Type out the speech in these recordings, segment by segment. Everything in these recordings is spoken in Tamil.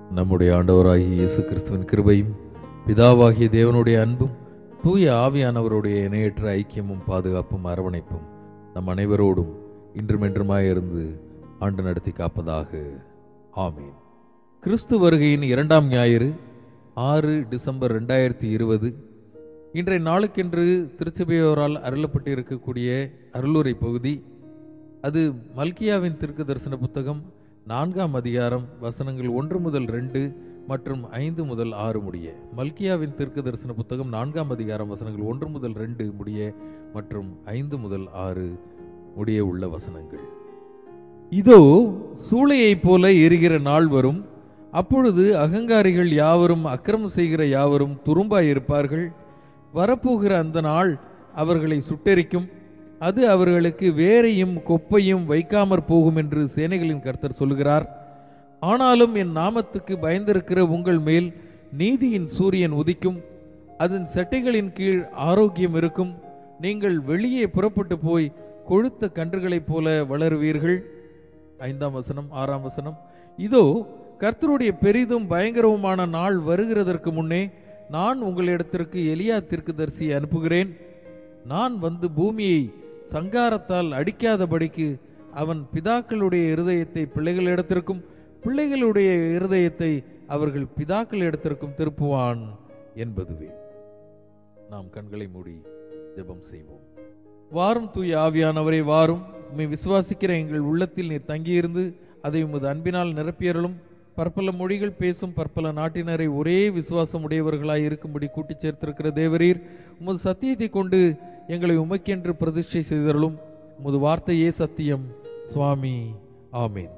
நம்முடைய ஆண்டவராகிய இயேசு கிறிஸ்துவின் கிருபையும் பிதாவாகிய தேவனுடைய அன்பும் தூய ஆவியானவருடைய இணையற்ற ஐக்கியமும் பாதுகாப்பும் அரவணைப்பும் நம் அனைவரோடும் இன்றுமென்றுமாயிருந்து ஆண்டு நடத்தி காப்பதாக. ஆமீன். கிறிஸ்து வருகையின் 2ஆம் ஞாயிறு 6 டிசம்பர் 2020. இன்றைய நாளுக்கென்று திருச்சபையோரால் அருளப்பட்டிருக்கக்கூடிய அருளுரை பகுதி அது மல்கியாவின் தீர்க்க தரிசன புத்தகம் 4ஆம் அதிகாரம் வசனங்கள் 1 முதல் 2 மற்றும் 5 முதல் 6 முடிய. மல்கியாவின் தீர்க்க தரிசன புத்தகம் 4ஆம் அதிகாரம் வசனங்கள் 1 முதல் 2 முடிய மற்றும் 5 முதல் 6 முடிய உள்ள வசனங்கள். இதோ சூளையைப் போல எரிகிற நாள் வரும், அப்பொழுது அகங்காரிகள் யாவரும் அக்கிரமம் செய்கிற யாவரும் துரும்பாயிருப்பார்கள். வரப்போகிற அந்த நாள் அவர்களை சுட்டெரிக்கும், அது அவர்களுக்கு வேரையும் கொப்பையும் வைக்காமற் போகும் என்று சேனைகளின் கர்த்தர் சொல்லுகிறார். ஆனாலும் என் நாமத்துக்கு பயந்திருக்கிற உங்கள் மேல் நீதியின் சூரியன் உதிக்கும், அதன் செட்டைகளின் கீழ் ஆரோக்கியம் இருக்கும். நீங்கள் வெளியே புறப்பட்டு போய் கொழுத்த கன்றுகளைப் போல வளருவீர்கள். 5ஆம் வசனம் 6ஆம் வசனம். இதோ கர்த்தருடைய பெரிதும் பயங்கரவுமான நாள் வருகிறதற்கு முன்னே நான் உங்களிடத்திற்கு எலியா தீர்க்கதரிசியை அனுப்புகிறேன். நான் வந்து பூமியை சங்காரத்தால் அடிக்காதபடிக்கு அவன் பிதாக்களுடைய இருதயத்தை பிள்ளைகளிடத்திற்கும் பிள்ளைகளுடைய இருதயத்தை அவர்கள் பிதாக்களிடத்திற்கும் திருப்புவான் என்பதுவே. நாம் கண்களை மூடி ஜெபம் செய்வோம். வாரும் தூய ஆவியானவரே, வாரும். உம்மை விசுவாசிக்கிற எங்கள் உள்ளத்தில் நீர் தங்கியிருந்து அதை உமது அன்பினால் நிரப்பியறலும். பற்பல மொழிகள் பேசும் பற்பல நாட்டினரை ஒரே விசுவாசம் உடையவர்களாய் இருக்கும்படி கூட்டிச் சேர்த்திருக்கிற தேவரீர், உமது சத்தியத்தை கொண்டு எங்களை உமக்கென்று பிரதிஷ்டை செய்தருளும். உமது வார்த்தையே சத்தியம். சுவாமி, ஆமீன்.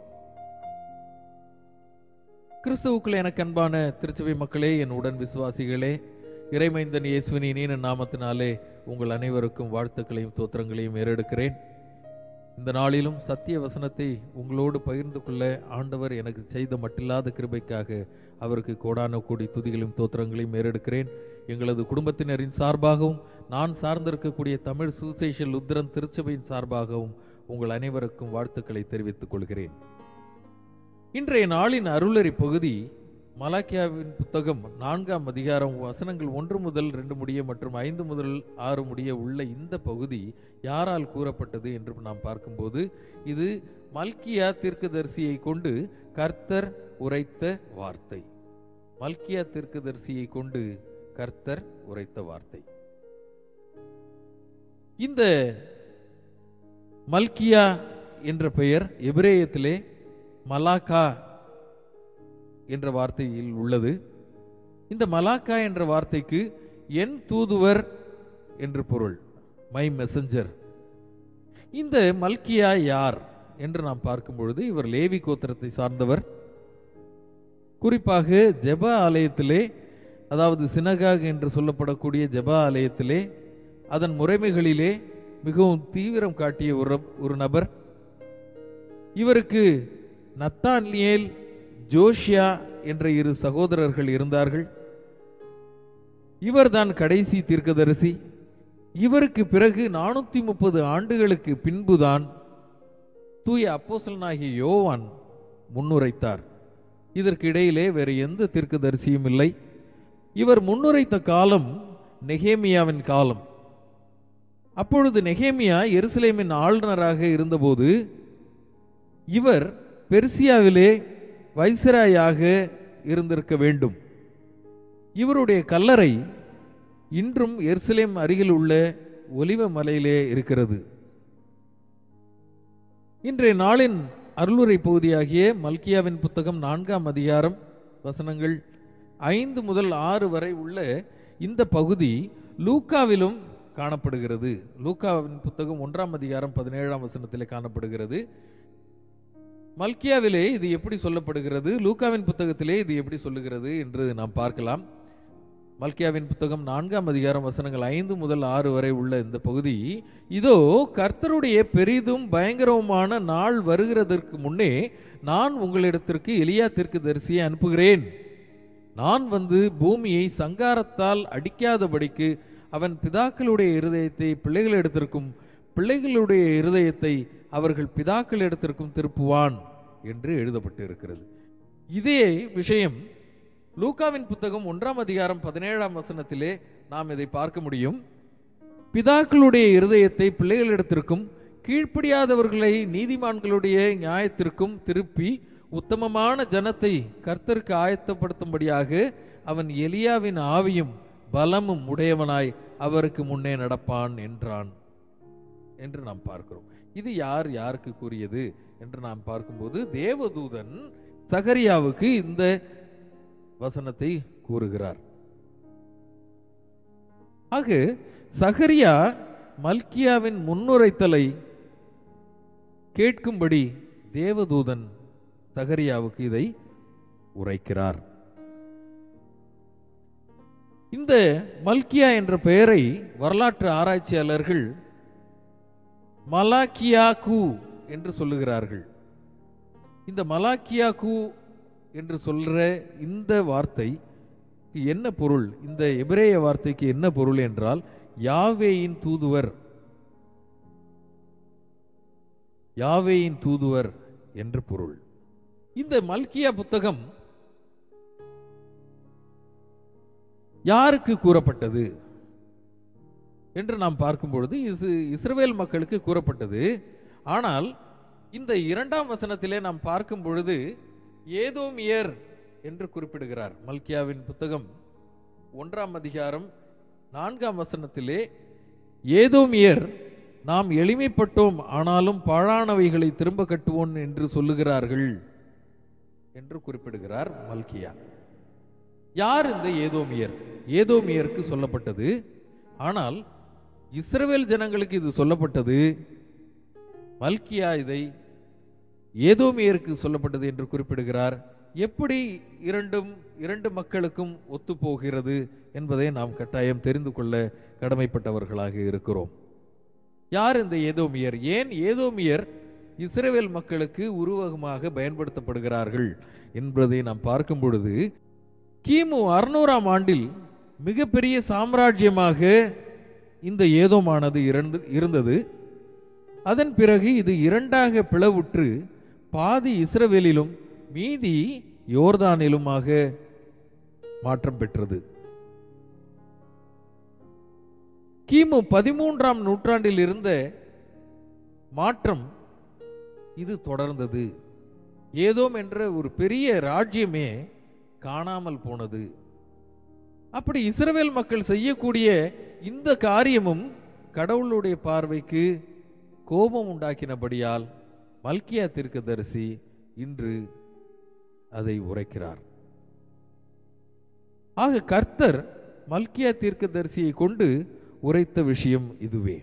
கிறிஸ்துவுக்குள் எனக்கு அன்பான திருச்சபை மக்களே, என் உடன் விசுவாசிகளே, இறைமைந்தன் இயேசுவின் இனிய நாமத்தினாலே உங்கள் அனைவருக்கும் வாழ்த்துக்களையும் தோத்திரங்களையும் ஏறெடுக்கிறேன். இந்த நாளிலும் சத்திய வசனத்தை உங்களோடு பகிர்ந்து கொள்ள ஆண்டவர் எனக்கு செய்த மட்டில்லாத கிருபைக்காக அவருக்கு கோடான கோடி துதிகளையும் தோத்திரங்களையும் ஏறெடுக்கிறேன். எங்களது குடும்பத்தினரின் சார்பாகவும் நான் சார்ந்திருக்கக்கூடிய தமிழ் சுவிசேஷ லுத்திரன் திருச்சபையின் சார்பாகவும் உங்கள் அனைவருக்கும் வாழ்த்துக்களை தெரிவித்துக் கொள்கிறேன். இன்றைய நாளின் அருளறி பகுதி மலாக்கியாவின் புத்தகம் 4ஆம் அதிகாரம் வசனங்கள் 1 முதல் 2 முடிய மற்றும் 5 முதல் 6 முடிய உள்ள இந்த பகுதி யாரால் கூறப்பட்டது என்று நாம் பார்க்கும்போது, இது மல்கியா தீர்க்கதரிசியை கொண்டு கர்த்தர் உரைத்த வார்த்தை. மல்கியா தீர்க்கதரிசியை கொண்டு கர்த்தர் உரைத்த வார்த்தை. இந்த மல்கியா என்ற பெயர் எபிரேயத்திலே மலாக்கா என்ற வார்த்தையில் உள்ளது. இந்த மலாக்கா என்ற வார்த்தைக்கு என் தூதுவர் என்று பொருள், மை மெசஞ்சர். இந்த மல்கியா யார் என்று நாம் பார்க்கும் பொழுது, இவர் லேவி கோத்திரத்தை சார்ந்தவர். குறிப்பாக ஜெப ஆலயத்திலே, அதாவது சினகாக் என்று சொல்லப்படக்கூடிய ஜெப ஆலயத்திலே அதன் முறைமைகளிலே மிகவும் தீவிரம் காட்டிய ஒரு நபர். இவருக்கு நத்தானியேல், ஜோஷியா என்ற 2 சகோதரர்கள் இருந்தார்கள். இவர்தான் கடைசி தீர்க்கதரிசி. இவருக்கு பிறகு 430 ஆண்டுகளுக்கு பின்புதான் தூய அப்போஸ்தலனாகிய யோவான் முன்னுரைத்தார். இதற்கு இடையிலே வேறு எந்த தீர்க்கதரிசியும் இல்லை. இவர் முன்னுரைத்த காலம் நெகேமியாவின் காலம். அப்பொழுது நெகேமியா எருசலேமின் ஆளுநராக இருந்தபோது இவர் பெர்சியாவிலே வைசிராயாக இருந்திருக்க வேண்டும். இவருடைய கல்லறை இன்றும் எருசலேம் அருகில் உள்ள ஒலிவ மலையிலே இருக்கிறது. இன்றைய நாளின் அருளுரை பகுதியாகிய மல்கியாவின் புத்தகம் 4ஆம் அதிகாரம் வசனங்கள் 5 முதல் 6 வரை உள்ள இந்த பகுதி லூக்காவிலும் காணப்படுகிறது. லூக்காவின் புத்தகம் 1ஆம் அதிகாரம் 17ஆம் வசனத்திலே காணப்படுகிறது. மல்கியாவிலே இது எப்படி சொல்லப்படுகிறது, லூக்காவின் புத்தகத்திலே இது எப்படி சொல்லுகிறது என்று நாம் பார்க்கலாம். மல்கியாவின் புத்தகம் 4ஆம் அதிகாரம் வசனங்கள் 5 முதல் 6 வரை உள்ள இந்த பகுதி, இதோ கர்த்தருடைய பெரிதும் பயங்கரவுமான நாள் வருகிறதற்கு முன்னே நான் உங்களிடத்திற்கு எலியா தீர்க்கதரிசியை அனுப்புகிறேன். நான் வந்து பூமியை சங்காரத்தால் அடிக்காதபடிக்கு அவன் பிதாக்களுடைய இருதயத்தை பிள்ளைகளிடத்திற்கும் பிள்ளைகளுடைய இருதயத்தை அவர்கள் பிதாக்களிடத்திற்கும் திருப்புவான் என்று எழுதப்பட்டு இருக்கிறது. இதே விஷயம் லூக்காவின் புத்தகம் 1ஆம் அதிகாரம் 17ஆம் வசனத்திலே நாம் இதை பார்க்க முடியும். பிதாக்களுடைய இருதயத்தை பிள்ளைகளிடத்திற்கும் கீழ்ப்படியாதவர்களை நீதிமான்களுடைய நியாயத்திற்கும் திருப்பி உத்தமமான ஜனத்தை கர்த்தருக்கு ஆயத்தப்படுத்தும்படியாக அவன் எலியாவின் ஆவியும் பலமும் உடையவனாய் அவருக்கு முன்னே நடப்பான் என்றான் என்று நாம் பார்க்கிறோம். இது யாருக்கு கூறியது என்று நாம் பார்க்கும்போது தேவதூதன் சகரியாவுக்கு இந்த வசனத்தை கூறுகிறார். ஆக சகரியா மல்கியாவின் முன்னுரைத்தலை கேட்கும்படி தேவதூதன் சகரியாவுக்கு இதை உரைக்கிறார். இந்த மல்கியா என்ற பெயரை வரலாற்று ஆராய்ச்சியாளர்கள் மலாக்கியாகு என்று சொல்லுகிறார்கள். இந்த மலாக்கியாகு என்று சொல்ற இந்த வார்த்தை என்ன பொருள்? இந்த எபிரேய வார்த்தைக்கு என்ன பொருள் என்றால் யாவேயின் தூதுவர், யாவேயின் தூதுவர் என்று பொருள். இந்த மல்கியா புத்தகம் யாருக்கு கூறப்பட்டது என்று நாம் பார்க்கும் பொழுது இது இஸ்ரவேல் மக்களுக்கு கூறப்பட்டது. ஆனால் இந்த 2ஆம் வசனத்திலே நாம் பார்க்கும் பொழுது ஏதோமியர் என்று குறிப்பிடுகிறார். மல்கியாவின் புத்தகம் 1ஆம் அதிகாரம் 4ஆம் வசனத்திலே ஏதோமியர் நாம் எளிமைப்பட்டோம் ஆனாலும் பாழானவைகளை திரும்ப கட்டுவோம் என்று சொல்லுகிறார்கள் என்று குறிப்பிடுகிறார் மல்கியா. யார் இந்த ஏதோமியர்? ஏதோமியருக்கு சொல்லப்பட்டது. ஆனால் இஸ்ரவேல் ஜனங்களுக்கு இது சொல்லப்பட்டது. மல்கியா இதை ஏதோமியருக்கு சொல்லப்பட்டது என்று குறிப்பிடுகிறார். எப்படி இரண்டு மக்களுக்கும் ஒத்து போகிறது என்பதை நாம் கட்டாயம் தெரிந்து கொள்ள கடமைப்பட்டவர்களாக இருக்கிறோம். யார் இந்த ஏதோமியர்? ஏன் ஏதோமியர் இஸ்ரவேல் மக்களுக்கு உருவகமாக பயன்படுத்தப்படுகிறார்கள் என்பதை நாம் பார்க்கும் பொழுது கிமு 600ஆம் ஆண்டில் மிகப்பெரிய சாம்ராஜ்யமாக இந்த ஏதோமானது இருந்தது. அதன் பிறகு இது 2ஆக பிளவுற்று பாதி இஸ்ரவேலிலும் மீதி யோர்தானிலுமாக மாற்றம் பெற்றது. கிமு 13ஆம் நூற்றாண்டில் இருந்த மாற்றம் இது தொடர்ந்தது. ஏதோம் என்ற ஒரு பெரிய ராஜ்யமே காணாமல் போனது. அப்படி இஸ்ரவேல் மக்கள் செய்யக்கூடிய இந்த காரியமும் கடவுளுடைய பார்வைக்கு கோபம் உண்டாக்கினபடியால் மல்கியா தீர்க்கதரிசி இன்று அதை உரைக்கிறார். ஆக கர்த்தர் மல்கியா தீர்க்கதரிசியை கொண்டு உரைத்த விஷயம் இதுவே.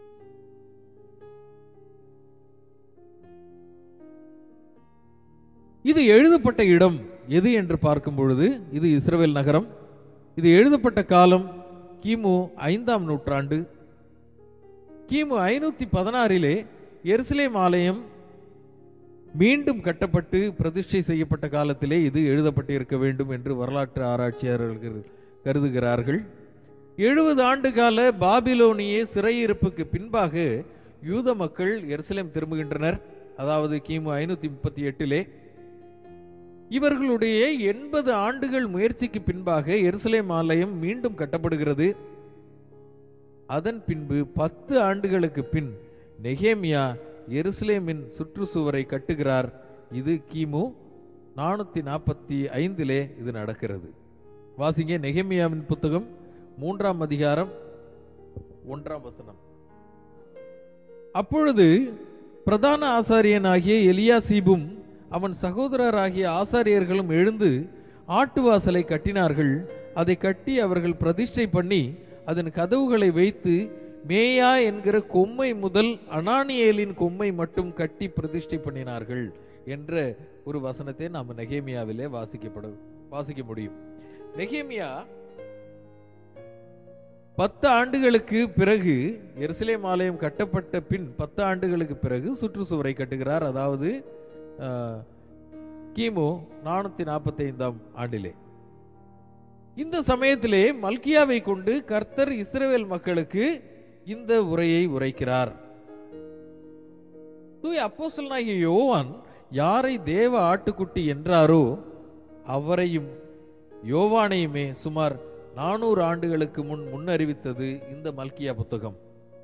இது எழுதப்பட்ட இடம் எது என்று பார்க்கும் பொழுது இது இஸ்ரவேல் நகரம். இது எழுதப்பட்ட காலம் கிமு 5ஆம் நூற்றாண்டு. கிமு 516 எருசலேம் ஆலயம் மீண்டும் கட்டப்பட்டு பிரதிஷ்டை செய்யப்பட்ட காலத்திலே இது எழுதப்பட்டு இருக்க வேண்டும் என்று வரலாற்று ஆராய்ச்சியாளர்கள் கருதுகிறார்கள். 70 ஆண்டு கால பாபிலோனிய சிறையிருப்புக்கு பின்பாக யூத மக்கள் எருசலேம் திரும்புகின்றனர். அதாவது கிமு 538 இவர்களுடைய 80 ஆண்டுகள் முயற்சிக்கு பின்பாக எருசலேம் ஆலயம் மீண்டும் கட்டப்படுகிறது. அதன் பின்பு 10 ஆண்டுகளுக்கு பின் நெகேமியா எருசலேமின் சுற்றுச்சுவரை கட்டுகிறார். இது கிமு 445 இது நடக்கிறது. வாசிங்க நெகேமியாவின் புத்தகம் 3ஆம் அதிகாரம் 1ஆம் வசனம். அப்பொழுது பிரதான ஆசாரியனாகிய எலியாசீபும் அவன் சகோதரராகிய ஆசாரியர்களும் எழுந்து ஆட்டுவாசலை கட்டினார்கள். அதை கட்டி அவர்கள் பிரதிஷ்டை பண்ணி அதன் கதவுகளை வைத்து மேயா என்கிற கொம்மை முதல் அனானியேலின் கொம்மை மட்டும் கட்டி பிரதிஷ்டை பண்ணினார்கள் என்ற ஒரு வசனத்தை நாம் நெகேமியாவிலே வாசிக்க முடியும். நெகேமியா 10 ஆண்டுகளுக்கு பிறகு எருசலேம் ஆலயம் கட்டப்பட்ட பின் 10 ஆண்டுகளுக்கு பிறகு சுற்றுச்சுவரை கட்டுகிறார். அதாவது கிமு 445ஆம் ஆண்டிலே. இந்த சமயத்திலே மல்கியாவை கொண்டு கர்த்தர் இஸ்ரவேல் மக்களுக்கு இந்த உரையை உரைக்கிறார். தூய அப்போஸ்தலனாகிய யோவான் யாரை தேவ ஆட்டுக்குட்டி என்றாரோ அவரையும் யோவானையுமே சுமார் 400 ஆண்டுகளுக்கு முன்னறிவித்தது இந்த மல்கியா புத்தகம்.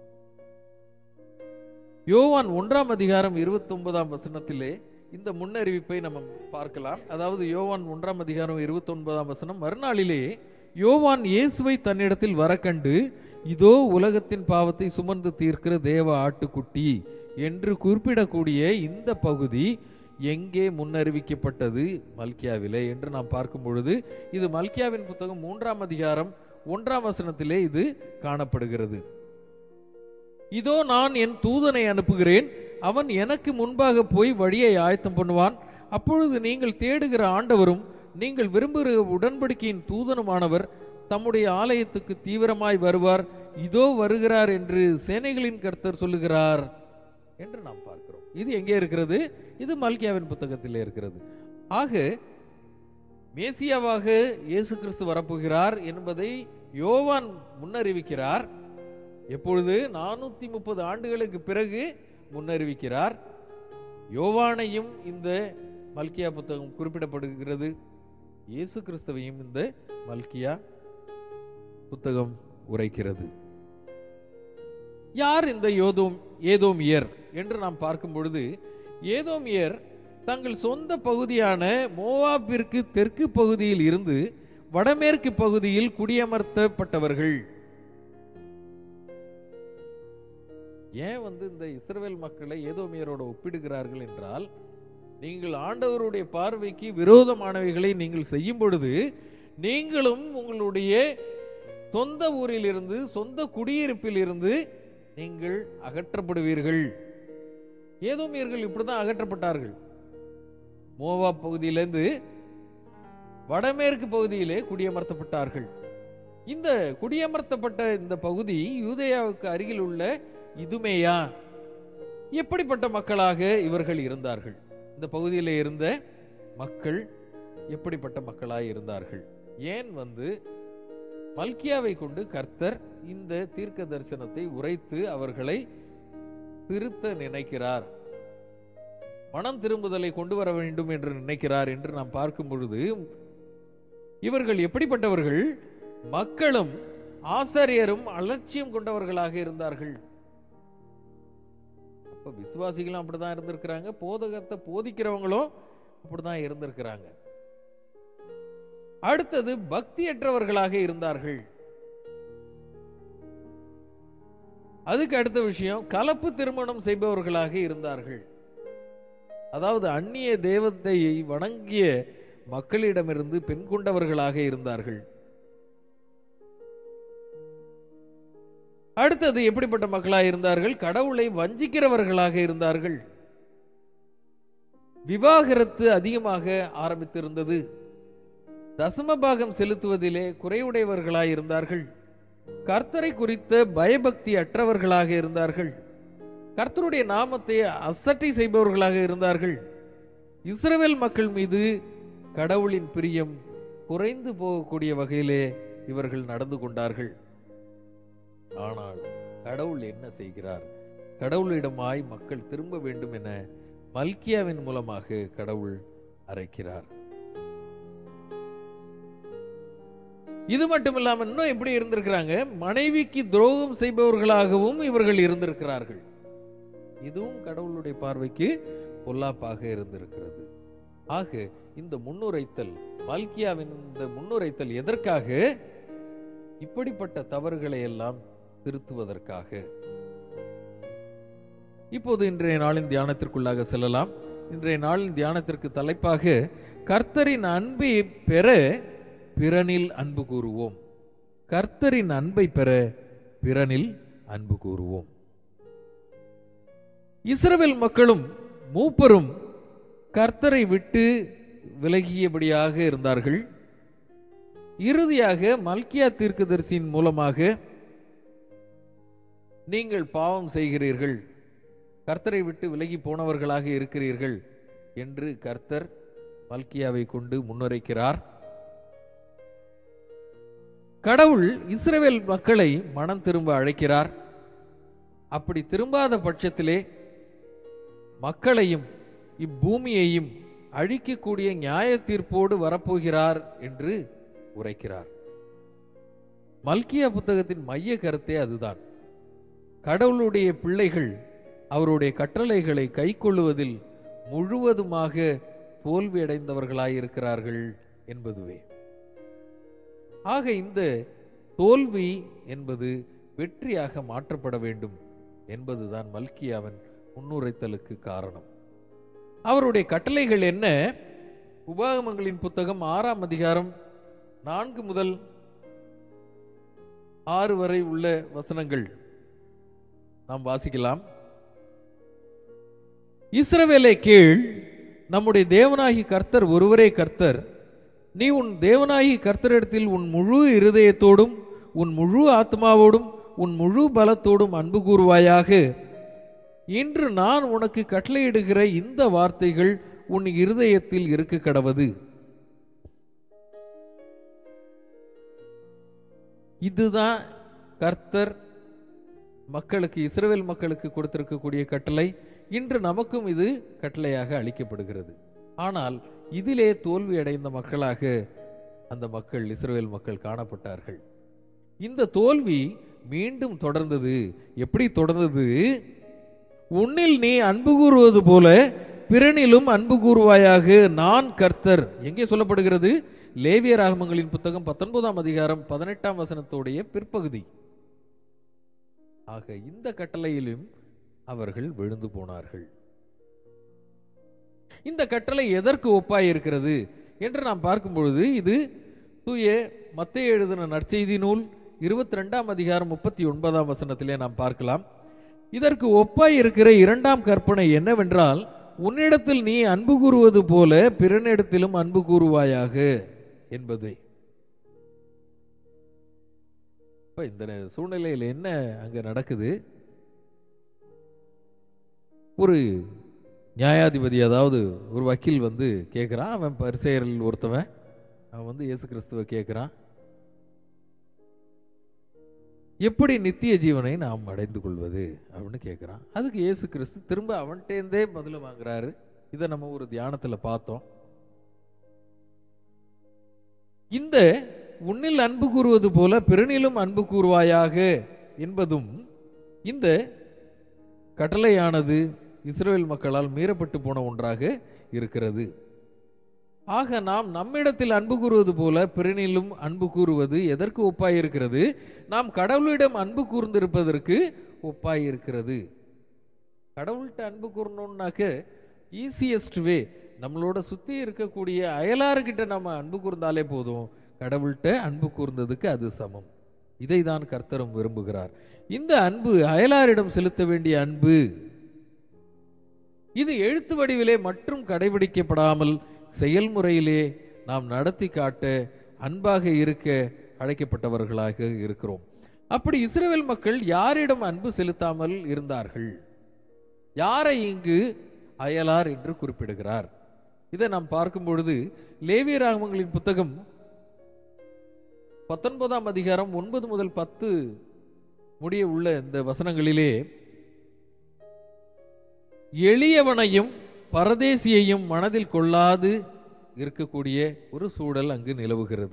யோவான் 1 அதிகாரம் 29 வசனத்திலே இந்த முன்னறிவிப்பை நம்ம பார்க்கலாம். அதாவது யோவான் 1 அதிகாரம் 29 வசனம், மறுநாளிலே யோவான் இயேசுவை தன்னிடத்தில் வர கண்டு, இதோ உலகத்தின் பாவத்தை சுமந்து தீர்க்கிற தேவ ஆட்டுக்குட்டி என்று குறிப்பிடக்கூடிய இந்த பகுதி எங்கே முன்னறிவிக்கப்பட்டது? மல்கியாவிலே என்று நாம் பார்க்கும் பொழுது இது மல்கியாவின் புத்தகம் 3 அதிகாரம் 1 வசனத்திலே இது காணப்படுகிறது. இதோ நான் என் தூதனை அனுப்புகிறேன், அவன் எனக்கு முன்பாக போய் வழியை ஆயத்தம் பண்ணுவான். அப்பொழுது நீங்கள் தேடுகிற ஆண்டவரும் நீங்கள் விரும்புகிற உடன்படிக்கையின் தூதனுமானவர் தம்முடைய ஆலயத்துக்கு தீவிரமாய் வருவார். இதோ வருகிறார் என்று சேனைகளின் கர்த்தர் சொல்லுகிறார் என்று நாம் பார்க்கிறோம். இது எங்கே இருக்கிறது? இது மல்கியாவின் புத்தகத்திலே இருக்கிறது. ஆக மேசியாவாக இயேசு கிறிஸ்து வரப்போகிறார் என்பதை யோவான் முன்னறிவிக்கிறார். எப்பொழுது? 430 ஆண்டுகளுக்கு பிறகு முன்னறிவிக்கிறார். யோவானையும் இந்த மல்கியா புத்தகம் குறிப்பிடப்படுகிறது, இயேசு கிறிஸ்துவையும் இந்த மல்கியா புத்தகம் உரைக்கிறது. யார் இந்த ஏதோமியர் என்று நாம் பார்க்கும் பொழுது, ஏதோமியர் தங்கள் சொந்த பகுதியான மோவாபிற்கு தெற்கு பகுதியில் இருந்து வடமேற்கு பகுதியில் குடியமர்த்தப்பட்டவர்கள். ஏன் இந்த இஸ்ரவேல் மக்களை ஏதோமியரோடு ஒப்பிடுகிறார்கள் என்றால், நீங்கள் ஆண்டவருடைய பார்வைக்கு விரோதமானவைகளை நீங்கள் செய்யும் பொழுது நீங்களும் உங்களுடைய சொந்த ஊரில் இருந்து, சொந்த குடியிருப்பில் இருந்து நீங்கள் அகற்றப்படுவீர்கள். ஏதோமியர்கள் இப்படிதான் அகற்றப்பட்டார்கள். மோவாப் பகுதியிலிருந்து வடமேற்கு பகுதியிலே குடியமர்த்தப்பட்டார்கள். இந்த குடியமர்த்தப்பட்ட இந்த பகுதி யூதேயாவுக்கு அருகில் உள்ள இதுமேயா. எப்படிப்பட்ட மக்களாக இவர்கள் இருந்தார்கள்? இந்த பகுதியில் இருந்த மக்கள் எப்படிப்பட்ட மக்களாக இருந்தார்கள்? ஏன் மல்கியாவை கொண்டு கர்த்தர் இந்த தீர்க்க தரிசனத்தை உரைத்து அவர்களை திருத்த நினைக்கிறார், மனம் திரும்புதலை கொண்டு வர வேண்டும் என்று நினைக்கிறார் என்று நாம் பார்க்கும் பொழுது, இவர்கள் எப்படிப்பட்டவர்கள்? மக்களும் ஆசாரியரும் அலட்சியம் கொண்டவர்களாக இருந்தார்கள். அப்ப விசுவாசிகளும் அப்படிதான் இருந்திருக்கிறாங்க, போதகத்தை போதிக்கிறவங்களும் அப்படிதான் இருந்திருக்கிறாங்க. அடுத்தது பக்தியற்றவர்களாக இருந்தார்கள். அதுக்கு அடுத்த விஷயம், கலப்பு திருமணம் செய்பவர்களாக இருந்தார்கள். அதாவது அந்நிய தேவத்தை வணங்கிய மக்களிடமிருந்து பெண் கொண்டவர்களாக இருந்தார்கள். அடுத்தது எப்படிப்பட்ட மக்களாக இருந்தார்கள்? கடவுளை வஞ்சிக்கிறவர்களாக இருந்தார்கள். விவாகரத்து அதிகமாக ஆரம்பித்திருந்தது. தசமபாகம் செலுத்துவதிலே குறைவுடையவர்களாக இருந்தார்கள். கர்த்தரை குறித்த பயபக்தி அற்றவர்களாக இருந்தார்கள். கர்த்தருடைய நாமத்தை அசட்டை செய்பவர்களாக இருந்தார்கள். இஸ்ரவேல் மக்கள் மீது கடவுளின் பிரியம் குறைந்து போகக்கூடிய வகையிலே இவர்கள் நடந்து கொண்டார்கள். ஆனால் கடவுள் என்ன செய்கிறார்? கடவுளிடமாய் மக்கள் திரும்ப வேண்டும் என மல்கியாவின் மூலமாக கடவுள் அழைக்கிறார். இது மட்டுமில்லாமல் இன்னும் எப்படி இருந்திருக்கிறாங்க? மனைவிக்கு துரோகம் செய்பவர்களாகவும் இவர்கள் இருந்திருக்கிறார்கள். இதுவும் கடவுளுடைய பார்வைக்கு பொல்லாப்பாக இருந்திருக்கிறது. ஆக இந்த முன்னுரைத்தல், மல்கியாவின் இந்த முன்னுரைத்தல் எதற்காக? இப்படிப்பட்ட தவறுகளை எல்லாம் திருத்துவதற்காக. இப்போது இன்றைய நாளின் தியானத்திற்குள்ளாக செல்லலாம். இன்றைய நாளின் தியானத்திற்கு தலைப்பாக, கர்த்தரின் அன்பை பெற பிறனில் அன்பு கூறுவோம். கர்த்தரின் அன்பை பெற பிறனில் அன்பு கூறுவோம். இஸ்ரவேல் மக்களும் மூப்பரும் கர்த்தரை விட்டு விலகியபடியாக இருந்தார்கள். இறுதியாக மல்கியா தீர்க்கதரிசியின் மூலமாக, நீங்கள் பாவம் செய்கிறீர்கள், கர்த்தரை விட்டு விலகி போனவர்களாக இருக்கிறீர்கள் என்று கர்த்தர் மல்கியாவை கொண்டு முன்னுரைக்கிறார். கடவுள் இஸ்ரவேல் மக்களை மனம் திரும்ப அழைக்கிறார். அப்படி திரும்பாத பட்சத்திலே மக்களையும் இப்பூமியையும் அழிக்கக்கூடிய நியாய தீர்ப்போடு வரப்போகிறார் என்று உரைக்கிறார். மல்கியா புத்தகத்தின் மைய கருத்தே அதுதான். கடவுளுடைய பிள்ளைகள் அவருடைய கட்டளைகளை கைக்கொள்ளுவதில் முழுவதுமாக தோல்வியடைந்தவர்களாயிருக்கிறார்கள் என்பதுவே. ஆக இந்த தோல்வி என்பது வெற்றியாக மாற்றப்பட வேண்டும் என்பதுதான் மல்கியாவின் முன்னுரைத்தலுக்கு காரணம். அவருடைய கட்டளைகள் என்ன? உபாகமங்களின் புத்தகம் 6ஆம் அதிகாரம் 4 முதல் 6 வரை உள்ள வசனங்கள் நாம் வாசிக்கலாம். இஸ்ரவேலே கேள், நம்முடைய தேவனாகி கர்த்தர் ஒருவரே கர்த்தர். நீ உன் தேவனாகி கர்த்தரிடத்தில் உன் முழு இருதயத்தோடும் உன் முழு ஆத்மாவோடும் உன் முழு பலத்தோடும் அன்பு கூறுவாயாக. இன்று நான் உனக்கு கட்டளையிடுகிற இந்த வார்த்தைகள் உன் இருதயத்தில் இருக்க கடவது. இதுதான் கர்த்தர் மக்களுக்கு, இஸ்ரவேல் மக்களுக்கு கொடுத்திருக்கக்கூடிய கட்டளை. இன்று நமக்கும் இது கட்டளையாக அளிக்கப்படுகிறது. ஆனால் இதிலே தோல்வி அடைந்த மக்களாக அந்த மக்கள், இஸ்ரவேல் மக்கள் காணப்பட்டார்கள். இந்த தோல்வி மீண்டும் தொடர்ந்தது. எப்படி தொடர்ந்தது? உன்னில் நீ அன்பு கூறுவது போல பிறனிலும் அன்பு கூறுவாயாக, நான் கர்த்தர். எங்கே சொல்லப்படுகிறது? லேவியராகமங்களின் புத்தகம் 19ஆம் அதிகாரம் 18ஆம் வசனத்தோடைய பிற்பகுதி. ஆக இந்த கட்டளையிலும் அவர்கள் விழுந்து போனார்கள். இந்த கட்டளை எதற்கு ஒப்பாய் இருக்கிறது என்று நாம் பார்க்கும் பொழுது, இது தூய மத்தேயு எழுதின நற்செய்தி நூல் 22ஆம் அதிகாரம் 39ஆம் வசனத்திலே நாம் பார்க்கலாம். இதற்கு ஒப்பாய் இருக்கிற 2ஆம் கற்பனை என்னவென்றால், உன்னிடத்தில் நீ அன்பு கூறுவது போல பிறனிடத்திலும் அன்பு கூறுவாயாக என்பதே. இந்த சூழ்நிலையில் என்ன அங்க நடக்குது? ஒரு நியாயாதிபதி, அதாவது ஒரு வக்கீல் வந்து கேட்கிறான். அவன் பரிசேயரில் ஒருத்தவன். அவன் வந்து இயேசு கிறிஸ்துவை கேட்கிறான், எப்படி நித்திய ஜீவனை நாம் அடைந்து கொள்வது அப்படின்னு கேட்கிறான். அதுக்கு இயேசு கிறிஸ்து திரும்ப அவன்கிட்டே பதில வாங்குறாரு. இதை நம்ம ஒரு தியானத்துல பார்த்தோம். இந்த உன்னில் அன்பு கூறுவது போல பிறனிலும் அன்பு கூறுவாயாக என்பதும் இந்த கட்டளையானது இஸ்ரவேல் மக்களால் மீறப்பட்டு போன ஒன்றாக இருக்கிறது. ஆக நாம் நம்மிடத்தில் அன்பு கூறுவது போல பிறனிலும் அன்பு கூறுவது எதற்கு ஒப்பாயிருக்கிறது? நாம் கடவுளிடம் அன்பு கூர்ந்திருப்பதற்கு ஒப்பாயிருக்கிறது. கடவுள்கிட்ட அன்பு கூறணும்னாக்க ஈஸியஸ்ட் வே, நம்மளோட சுற்றி இருக்கக்கூடிய அயலார்கிட்ட நம்ம அன்பு கூர்ந்தாலே போதும். கடவுள்கிட்ட அன்பு கூர்ந்ததுக்கு அது சமம். இதை தான் கர்த்தரும் விரும்புகிறார். இந்த அன்பு அயலாரிடம் செலுத்த வேண்டிய அன்பு, இது எழுத்து வடிவிலே மற்றும் கடைபிடிக்கப்படாமல் செயல்முறையிலே நாம் நடத்தி காட்ட அன்பாக இருக்க அழைக்கப்பட்டவர்களாக இருக்கிறோம். அப்படி இஸ்ரவேல் மக்கள் யாரிடம் அன்பு செலுத்தாமல் இருந்தார்கள்? யாரை இங்கு அயலார் என்று குறிப்பிடுகிறார்? இதை நாம் பார்க்கும் பொழுது லேவியராகமங்களின் புத்தகம் 19ஆம் அதிகாரம் 9 முதல் 10 முடிய உள்ள இந்த வசனங்களிலே எளியவனையும் பரதேசியையும் மனதில் கொள்ளாது இருக்கக்கூடிய ஒரு சூழல் அங்கு நிலவுகிறது.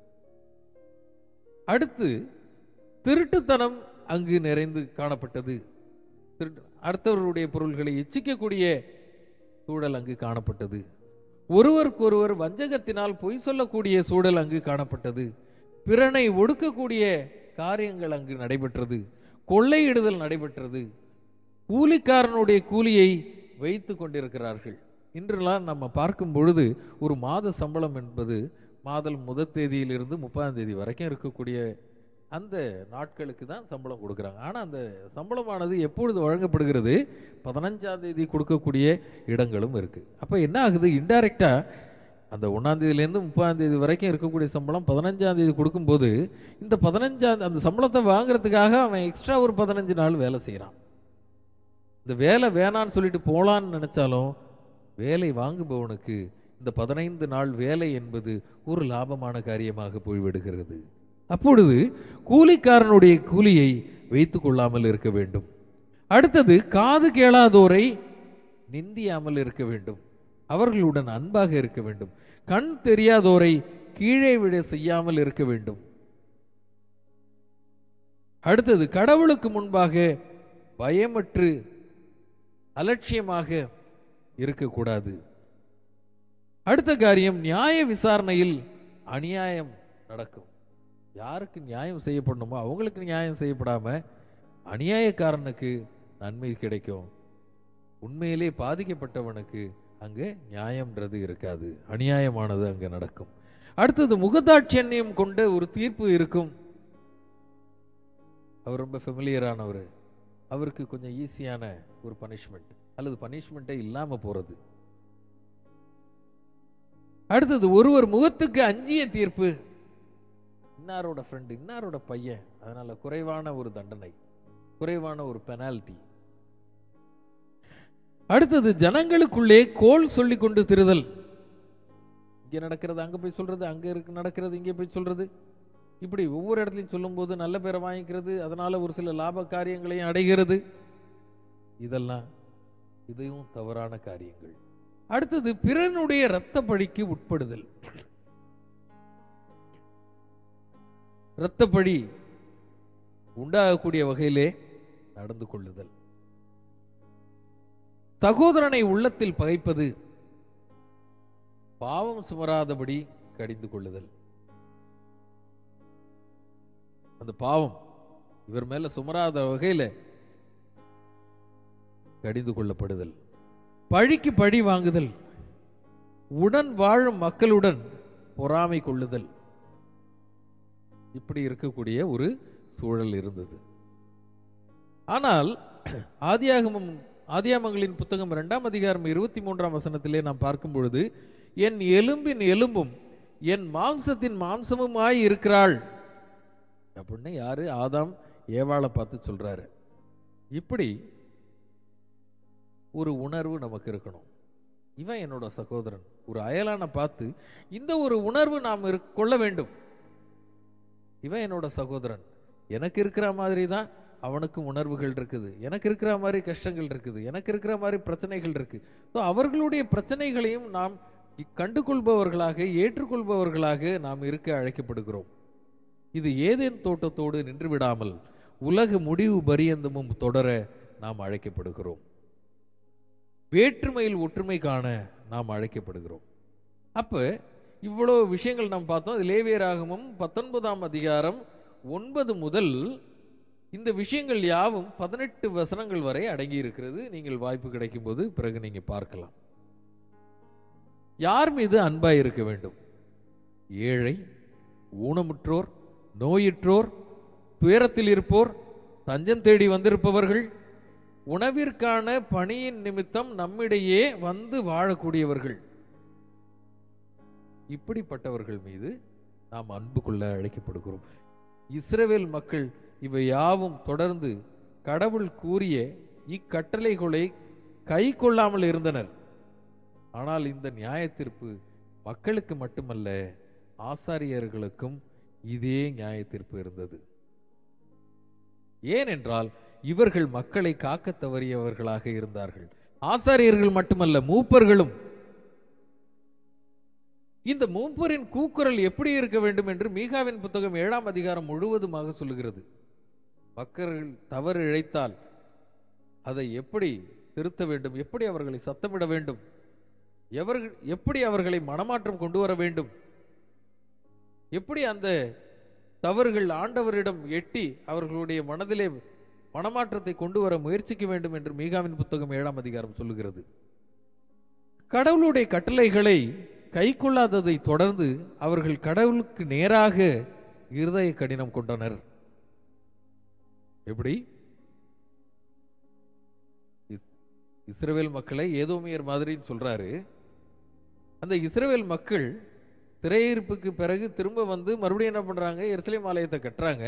அடுத்து திருட்டுத்தனம் அங்கு நிறைந்து காணப்பட்டது. அடுத்தவருடைய பொருள்களை எச்சிக்கக்கூடிய சூழல் அங்கு காணப்பட்டது. ஒருவருக்கொருவர் வஞ்சகத்தினால் பொய் சொல்லக்கூடிய சூழல் அங்கு காணப்பட்டது. பிறனை ஒடுக்கக்கூடிய காரியங்கள் அங்கு நடைபெற்றது. கொள்ளையிடுதல் நடைபெற்றது. கூலிக்காரனுடைய கூலியை வைத்து கொண்டிருக்கிறார்கள். இன்றெல்லாம் நம்ம பார்க்கும் பொழுது ஒரு மாத சம்பளம் என்பது மாதம் 1 தேதியிலிருந்து 30ஆம் தேதி வரைக்கும் இருக்கக்கூடிய அந்த நாட்களுக்கு தான் சம்பளம் கொடுக்குறாங்க. ஆனால் அந்த சம்பளமானது எப்பொழுது வழங்கப்படுகிறது? 15ஆம் தேதி கொடுக்கக்கூடிய இடங்களும் இருக்குது. அப்போ என்ன ஆகுது? இன்டைரக்டாக அந்த 1ஆம் தேதியிலேருந்து 30ஆம் தேதி வரைக்கும் இருக்கக்கூடிய சம்பளம் 15ஆம் தேதி கொடுக்கும்போது இந்த 15ஆம் அந்த சம்பளத்தை வாங்குறதுக்காக அவன் எக்ஸ்ட்ரா ஒரு 15 நாள் வேலை செய்கிறான். இந்த வேலை வேணான்னு சொல்லிட்டு போகலான்னு நினைச்சாலும் வேலை வாங்குபவனுக்கு இந்த 15 நாள் வேலை என்பது ஒரு லாபமான காரியமாக போய்விடுகிறது. அப்பொழுது கூலிக்காரனுடைய கூலியை வைத்து கொள்ளாமல் இருக்க வேண்டும். அடுத்தது காது கேளாதோரை நிந்தியாமல் இருக்க வேண்டும். அவர்களுடன் அன்பாக இருக்க வேண்டும். கண் தெரியாதோரை கீழே விட செய்யாமல் இருக்க வேண்டும். அடுத்தது, கடவுளுக்கு முன்பாக பயமற்று அலட்சியமாக இருக்கக்கூடாது. அடுத்த காரியம், நியாய விசாரணையில் அநியாயம் நடக்கும். யாருக்கு நியாயம் செய்யப்படணுமோ அவங்களுக்கு நியாயம் செய்யப்படாம அநியாயக்காரனுக்கு நன்மை கிடைக்கும். உண்மையிலே பாதிக்கப்பட்டவனுக்கு அங்கே நியாயம்ன்றது இருக்காது, அநியாயமானது அங்கே நடக்கும். அடுத்தது, முகதாட்சண்யம் கொண்ட ஒரு தீர்ப்பு இருக்கும். அவர் ரொம்ப ஃபெமிலியரானவர், அவருக்கு கொஞ்சம் ஈஸியான ஒரு பனிஷ்மெண்ட் அல்லது பனிஷ்மெண்ட்டே இல்லாம போறது. அடுத்தது, ஒருவர் முகத்துக்கு அஞ்சிய தீர்ப்பு. இன்னாரோட ஃப்ரெண்டு, இன்னாரோட பையன், அதனால குறைவான ஒரு தண்டனை, குறைவான ஒரு பெனால்டி. அடுத்தது, ஜனங்களுக்குள்ளே கோல் சொல்லி கொண்டு திருதல். இங்க நடக்கிறது அங்க போய் சொல்றது, அங்க இருக்கு நடக்கிறது இங்கே போய் சொல்றது, இப்படி ஒவ்வொரு இடத்துலையும் சொல்லும் போது நல்ல பேரை வாங்கிக்கிறது, அதனால ஒரு சில லாப காரியங்களையும் அடைகிறது. இதையும் தவறான காரியங்கள். அடுத்தது, பிறனுடைய இரத்த பழிக்கு உட்படுதல். இரத்தப்பழி உண்டாகக்கூடிய வகையிலே நடந்து கொள்ளுதல். சகோதரனை உள்ளத்தில் பகைப்பது, பாவம் சுமராதபடி கடிந்து கொள்ளுதல். அந்த பாவம் இவர் மேல சுமராத வகையில கடிந்து கொள்ளப்படுதல். பழிக்கு பழி வாங்குதல், உடன் வாழும் மக்களுடன் பொறாமை கொள்ளுதல். இப்படி இருக்கக்கூடிய ஒரு சூழல் இருந்தது. ஆனால் ஆதியாகமங்களின் புத்தகம் 2ஆம் அதிகாரம் 23ஆம் வசனத்திலே நாம் பார்க்கும் பொழுது, என் எலும்பின் எலும்பும் என் மாம்சத்தின் மாம்சமுமாய் இருக்கிறாள் அப்படின்னு யாரு? ஆதாம் ஏவாளை பார்த்து சொல்றாரு. இப்படி ஒரு உணர்வு நமக்கு இருக்கணும். இவன் என்னோட சகோதரன். ஒரு அயலான பார்த்து இந்த ஒரு உணர்வு நாம் கொள்ள வேண்டும். இவன் என்னோட சகோதரன், எனக்கு இருக்கிற மாதிரி தான் அவனுக்கும் உணர்வுகள் இருக்குது, எனக்கு இருக்கிற மாதிரி கஷ்டங்கள் இருக்குது, எனக்கு இருக்கிற மாதிரி பிரச்சனைகள் இருக்கு. ஸோ அவர்களுடைய பிரச்சனைகளையும் நாம் கண்டுகொள்பவர்களாக ஏற்றுக்கொள்பவர்களாக நாம் இருக்க அழைக்கப்படுகிறோம். இது ஏதேன் தோட்டத்தோடு நின்று விடாமல் உலக முடிவு பரியந்தமும் தொடர நாம் அழைக்கப்படுகிறோம். வேற்றுமையில் ஒற்றுமை காண நாம் அழைக்கப்படுகிறோம். அப்ப இவ்வளவு விஷயங்கள் நாம் பார்த்தோம். அது லேவியராகமம் 19ஆம் அதிகாரம் 9 முதல் இந்த விஷயங்கள் யாவும் 18 வசனங்கள் வரை அடங்கி இருக்கிறது. நீங்கள் வாய்ப்பு கிடைக்கும் போது பிறகு நீங்க பார்க்கலாம். யார் மீது அன்பாய் இருக்க வேண்டும்? ஏழை, ஊனமுற்றோர், நோயுற்றோர், துயரத்தில் இருப்போர், தஞ்சம் தேடி வந்திருப்பவர்கள், உணவிற்கான பணியின் நிமித்தம் நம்மிடையே வந்து வாழக்கூடியவர்கள், இப்படிப்பட்டவர்கள் மீது நாம் அன்பு கொள்ள அழைக்கப்படுகிறோம். இஸ்ரவேல் மக்கள் இவை யாவும் தொடர்ந்து கடவுள் கூறிய இக்கட்டளைகளை கை கொள்ளாமல் இருந்தனர். ஆனால் இந்த நியாய தீர்ப்பு மக்களுக்கு மட்டுமல்ல, ஆசாரியர்களுக்கும் இதே நியாய தீர்ப்பு இருந்தது. ஏனென்றால் இவர்கள் மக்களை காக்க தவறியவர்களாக இருந்தார்கள். ஆசாரியர்கள் மட்டுமல்ல, மூப்பர்களும். இந்த மூப்பரின் கூக்குரல் எப்படி இருக்க வேண்டும் என்று மீகாவின் புத்தகம் 7ஆம் அதிகாரம் முழுவதுமாக சொல்லுகிறது. மக்கள் தவறு இழைத்தால் அதை எப்படி திருத்த வேண்டும், எப்படி அவர்களை சத்தமிட வேண்டும், எப்படி அவர்களை மனமாற்றம் கொண்டு வர வேண்டும், எப்படி அந்த தவறுகள் ஆண்டவரிடம் எட்டி அவர்களுடைய மனதிலே மனமாற்றத்தை கொண்டு வர முயற்சிக்க வேண்டும் என்று மீகாவின் புத்தகம் 7ஆம் அதிகாரம் சொல்லுகிறது. கடவுளுடைய கட்டளைகளை கை கொள்ளாததை தொடர்ந்து அவர்கள் கடவுளுக்கு நேராக இருதய கடினம் கொண்டனர். எப்படி? இஸ்ரவேல் மக்களை ஏதோமியர் மாதிரின்னு சொல்றாரு. அந்த இஸ்ரவேல் மக்கள் சிறையிருப்புக்கு பிறகு திரும்ப வந்து மறுபடியும் என்ன பண்றாங்க? எருசலேம் ஆலயத்தை கட்டுறாங்க.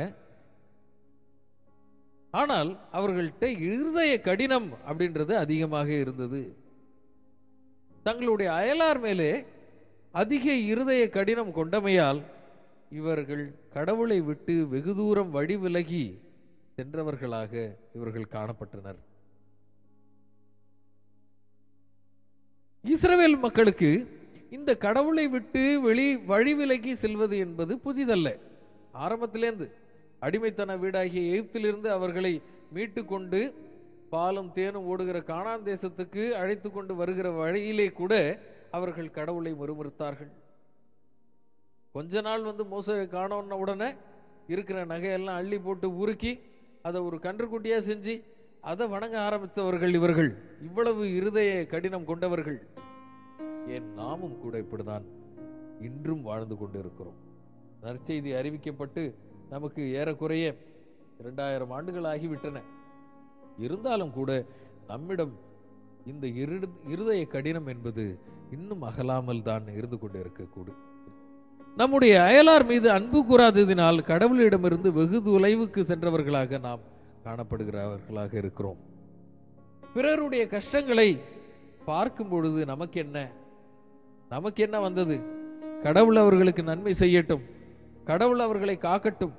ஆனால் அவர்கள்ட்ட இருதய கடினம் அப்படின்றது அதிகமாக இருந்தது. தங்களுடைய அயலார் மேலே அதிக இருதய கடினம் கொண்டமையால் இவர்கள் கடவுளை விட்டு வெகு தூரம் வழி விலகி சென்றவர்களாக இவர்கள் காணப்பட்டனர். இஸ்ரவேல் மக்களுக்கு இந்த கடவுளை விட்டு வழி விலகி செல்வது என்பது புதிதல்ல. ஆரம்பத்திலேருந்து அடிமைத்தன வீடாகிய எகிப்திலிருந்து அவர்களை மீட்டு கொண்டு பாலும் தேனும் ஓடுகிற கானான் தேசத்துக்கு அழைத்து கொண்டு வருகிற வழியிலே கூட அவர்கள் கடவுளை முறுமுறுத்தார்கள். கொஞ்ச நாள் மோசே காணோன்ன உடனே இருக்கிற நகையெல்லாம் அள்ளி போட்டு உருக்கி அதை ஒரு கன்றுக்குட்டியா செஞ்சு அதை வணங்க ஆரம்பித்தவர்கள் இவர்கள். இவ்வளவு இருதய கடினம் கொண்டவர்கள். ஏன் நாமும் கூட இப்படிதான் இன்றும் வாழ்ந்து கொண்டு இருக்கிறோம். நற்செய்தி அறிவிக்கப்பட்டு நமக்கு ஏறக்குறைய 2000 ஆண்டுகள் ஆகிவிட்டன. இருந்தாலும் கூட நம்மிடம் இந்த இருதய கடினம் என்பது இன்னும் அகலாமல் தான் இருந்து கொண்டு இருக்கக்கூடும். நம்முடைய அயலார் மீது அன்பு கூறாததினால் கடவுளிடமிருந்து வெகு தொலைவுக்கு சென்றவர்களாக நாம் காணப்படுகிறவர்களாக இருக்கிறோம். பிறருடைய கஷ்டங்களை பார்க்கும் பொழுது நமக்கு என்ன வந்தது? கடவுள் அவர்களுக்கு நன்மை செய்யட்டும், கடவுள் அவர்களை காக்கட்டும்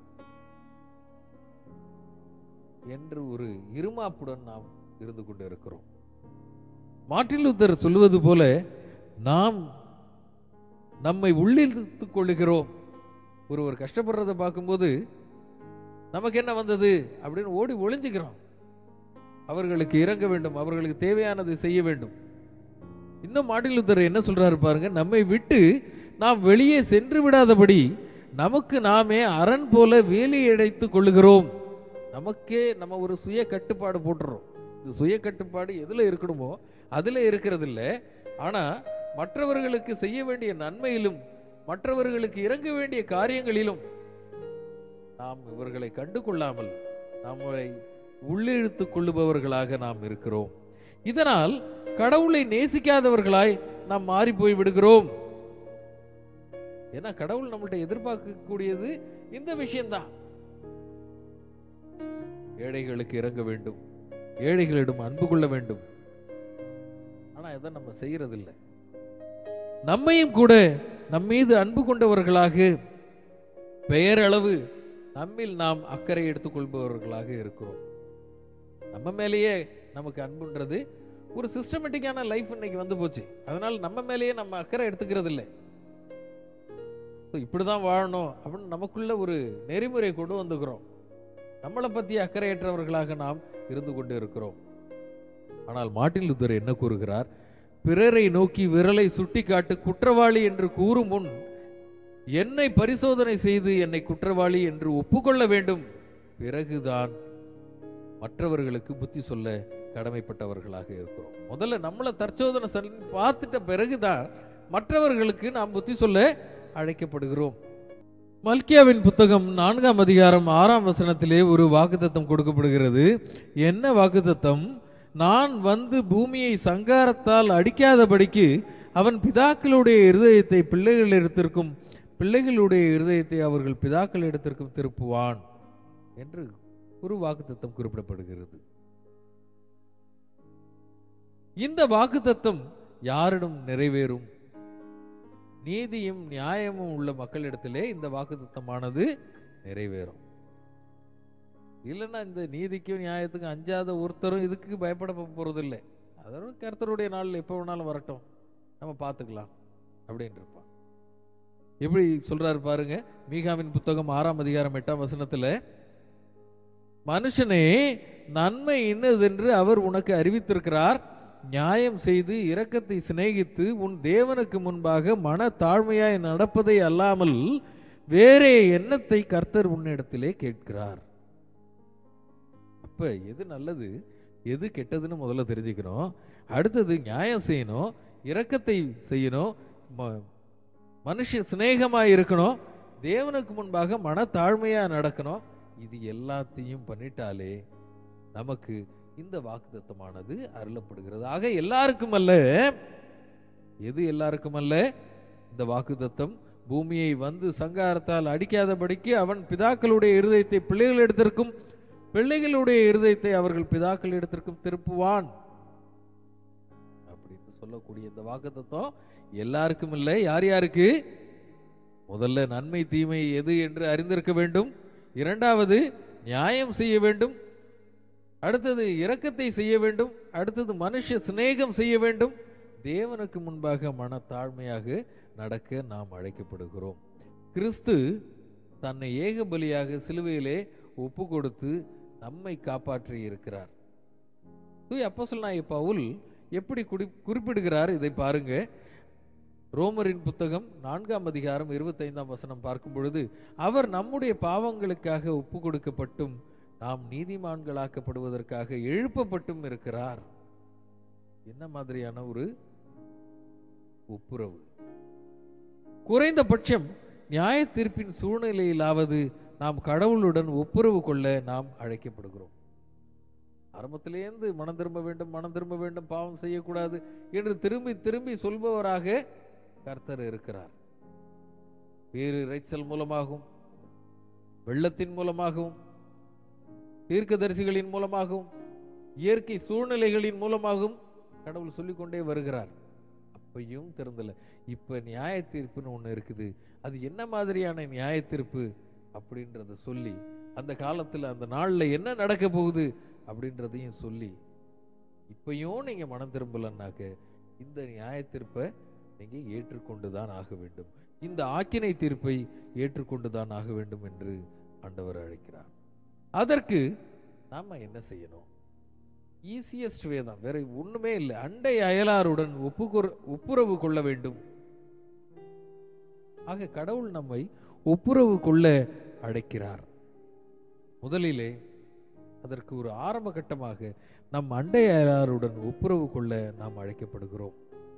என்று ஒரு இருமாப்புடன் நாம் இருந்து கொண்டு இருக்கிறோம். மார்ட்டின் லூத்தர் சொல்லுவது போல நாம் நம்மை உள்ளிழுத்துக் கொள்ளுகிறோம். ஒருவர் கஷ்டப்படுறதை பார்க்கும்போது நமக்கு என்ன வந்தது அப்படின்னு ஓடி ஒளிஞ்சுக்கிறோம். அவர்களுக்கு இறங்க வேண்டும், அவர்களுக்கு தேவையானதை செய்ய வேண்டும். இன்னும் மார்ட்டின் லூத்தர் என்ன சொல்றாரு பாருங்க, நம்மை விட்டு நாம் வெளியே சென்று விடாதபடி நமக்கு நாமே அரண் போல வேலியடைத்துக் கொள்ளுகிறோம். நமக்கே நம்ம ஒரு சுய கட்டுப்பாடு போட்டுறோம். இந்த சுய கட்டுப்பாடு எதுல இருக்கணுமோ அதுல இருக்கிறது இல்லை. ஆனா மற்றவர்களுக்கு செய்ய வேண்டிய நன்மையிலும் மற்றவர்களுக்கு இறங்க வேண்டிய காரியங்களிலும் நாம் இவர்களை கண்டு கொள்ளாமல் நம்மை உள்ளிழுத்துக் கொள்ளுபவர்களாக நாம் இருக்கிறோம். இதனால் கடவுளை நேசிக்காதவர்களாய் நாம் மாறி போய் விடுகிறோம். ஏன்னா கடவுள் நம்மள்ட்ட எதிர்பார்க்கக்கூடியது இந்த விஷயம்தான். ஏழைகளுக்கு இறங்க வேண்டும், ஏழைகளிடம் அன்பு கொள்ள வேண்டும். ஆனா இதை நம்ம செய்யறதில்லை. நம்மையும் கூட நம்மீது அன்பு கொண்டவர்களாக பெயரளவு நம்மில் நாம் அக்கறை எடுத்துக் கொள்பவர்களாக இருக்கிறோம். நம்ம மேலேயே நமக்கு அன்புன்றது ஒரு சிஸ்டமேட்டிக்கான லைஃப் இன்னைக்கு வந்து போச்சு. அதனால நம்ம மேலேயே நம்ம அக்கறை எடுத்துக்கிறது இல்லை. இப்படிதான் வாழணும் அப்படின்னு நமக்குள்ள ஒரு நெறிமுறை கொண்டு வந்துக்கிறோம். நம்மளை பத்தி அக்கறையற்றவர்களாக நாம் இருந்து கொண்டு இருக்கிறோம். ஆனால் மார்ட்டின் லூத்தர் என்ன கூறுகிறார்? பிறரை நோக்கி விரலை சுட்டி காட்டு குற்றவாளி என்று கூறும் முன் என்னை பரிசோதனை செய்து என்னை குற்றவாளி என்று ஒப்புக்கொள்ள வேண்டும். பிறகுதான் மற்றவர்களுக்கு புத்தி சொல்ல கடமைப்பட்டவர்களாக இருக்கிறோம். முதல்ல நம்மளை தற்சோதனை பார்த்துட்ட பிறகுதான் மற்றவர்களுக்கு நாம் புத்தி சொல்ல அழைக்கப்படுகிறோம். மல்கியாவின் புத்தகம் 4ஆம் அதிகாரம் 6ஆம் வசனத்திலே ஒரு வாக்குத்தத்தம் கொடுக்கப்படுகிறது. என்ன வாக்குத்தத்தம்? நான் வந்து பூமியை சங்காரத்தால் அடிக்காதபடிக்கு அவன் பிதாக்களுடைய இருதயத்தை பிள்ளைகளிடத்திற்கும் பிள்ளைகளுடைய இருதயத்தை அவர்கள் பிதாக்களிடத்திற்கும் திருப்புவான் என்று ஒரு வாக்குத்தத்தம் குறிப்பிடப்படுகிறது. இந்த வாக்குத்தத்தம் யாரிடம் நிறைவேறும்? நீதியும் நியாயமும் உள்ள மக்களிடத்திலே இந்த வாக்குத்தத்தமானது நிறைவேறும். இல்லைன்னா இந்த நீதிக்கும் நியாயத்துக்கும் அஞ்சாத ஒருத்தரும் இதுக்கு பயப்பட போறதில்லை. அதோட கர்த்தருடைய நாள் எப்போ வேணாலும் வரட்டும், நம்ம பார்த்துக்கலாம் அப்படின்னு இருப்பான். எப்படி சொல்றாரு பாருங்க, மீகாவின் புத்தகம் 6ஆம் அதிகாரம் 8ஆம் வசனத்துல, மனுஷனே நன்மை இன்னதென்று அவர் உனக்கு அறிவித்திருக்கிறார், நியாயம் செய்து இரக்கத்தை சிநேகித்து உன் தேவனுக்கு முன்பாக மன தாழ்மையாய் நடப்பதை அல்லாமல் வேறே எண்ணத்தை கர்த்தர் உன்னிடத்திலே கேட்கிறார். அப்ப எது நல்லது எது கெட்டதுன்னு முதல்ல தெரிஞ்சுக்கணும். அடுத்தது நியாயம் செய்யணும், இரக்கத்தை செய்யணும், மனுஷ சிநேகமாய் இருக்கணும், தேவனுக்கு முன்பாக மன தாழ்மையா நடக்கணும். இது எல்லாத்தையும் பண்ணிட்டாலே நமக்கு இந்த வாக்குத்தத்தமானது அருளப்படுகிறது. ஆக எல்லாருக்கும் அல்ல. எது எல்லாருக்கும் அல்ல? இந்த வாக்குத்தத்தம் பூமியை வந்து சங்காரத்தால் அடிக்காதபடிக்கு அவன் பிதாக்களுடைய இருதயத்தை பிள்ளைகளிடத்திற்கும் பிள்ளைகளுடைய இருதயத்தை அவர்கள் பிதாக்களிடத்திற்கும் திருப்புவான் அப்படின்னு சொல்லக்கூடிய இந்த வாக்குத்தத்தம் எல்லாருக்கும் இல்லை. யார் யாருக்கு? முதல்ல நன்மை தீமை எது என்று அறிந்திருக்க வேண்டும். இரண்டாவது நியாயம் செய்ய வேண்டும். அடுத்தது இரக்கத்தை செய்ய வேண்டும். அடுத்தது மனுஷ சிநேகம் செய்ய வேண்டும். தேவனுக்கு முன்பாக மன தாழ்மையாக நடக்க நாம் அழைக்கப்படுகிறோம். கிறிஸ்து தன்னை ஏக பலியாக சிலுவையிலே ஒப்பு கொடுத்து நம்மை காப்பாற்றி இருக்கிறார். தூய அப்போஸ்தலனாகிய பவுல் எப்படி குறிப்பிடுகிறார் இதை பாருங்க. ரோமரின் புத்தகம் 4ஆம் அதிகாரம் 25ஆம் வசனம் பார்க்கும் பொழுது, அவர் நம்முடைய பாவங்களுக்காக ஒப்பு கொடுக்கப்பட்டும் நாம் நீதிமான்களாக்கப்படுவதற்காக எழுப்பப்பட்டும் இருக்கிறார். என்ன மாதிரியான ஒரு ஒப்புரவு! குறைந்தபட்சம் நியாய தீர்ப்பின் சூழ்நிலையிலாவது நாம் கடவுளுடன் ஒப்புரவு கொள்ள நாம் அழைக்கப்படுகிறோம். ஆரம்பத்திலேருந்து மனம் திரும்ப வேண்டும், மனம் திரும்ப வேண்டும், பாவம் செய்யக்கூடாது என்று திரும்பி திரும்பி சொல்பவராக கர்த்தர் இருக்கிறார். வேறு இறைச்சல் மூலமாகவும், வெள்ளத்தின் மூலமாகவும், தீர்க்கதரிசிகளின் மூலமாகவும், இயற்கை சூழ்நிலைகளின் மூலமாகவும் கடவுள் சொல்லிக்கொண்டே வருகிறார். அப்பையும் திறந்தல. இப்ப நியாய தீர்ப்புன்னு ஒண்ணு இருக்குது. அது என்ன மாதிரியான நியாய தீர்ப்பு அப்படின்றத சொல்லி, அந்த காலத்துல அந்த நாள்ல என்ன நடக்க போகுது அப்படின்றதையும் சொல்லி, இப்பையும் நீங்க மனம் திரும்பலன்னாக்க இந்த நியாய தீர்ப்பை நீங்க ஏற்றுக்கொண்டுதான் ஆக வேண்டும், இந்த ஆக்கினை தீர்ப்பை ஏற்றுக்கொண்டுதான் ஆக வேண்டும் என்று ஆண்டவர் அழைக்கிறார். அதற்கு நாம என்ன செய்யணும்? ஈஸியஸ்ட் வே தான், வேற ஒண்ணுமே இல்லை. அண்டை அயலாருடன் ஒப்புரவு கொள்ள வேண்டும். ஆக கடவுள் நம்மை ஒப்புரவு கொள்ள அழைக்கிறார். முதலிலே அதற்கு ஒரு ஆரம்ப கட்டமாக நம் அண்டை அயலாருடன் ஒப்புரவு கொள்ள நாம் அழைக்கப்படுகிறோம்.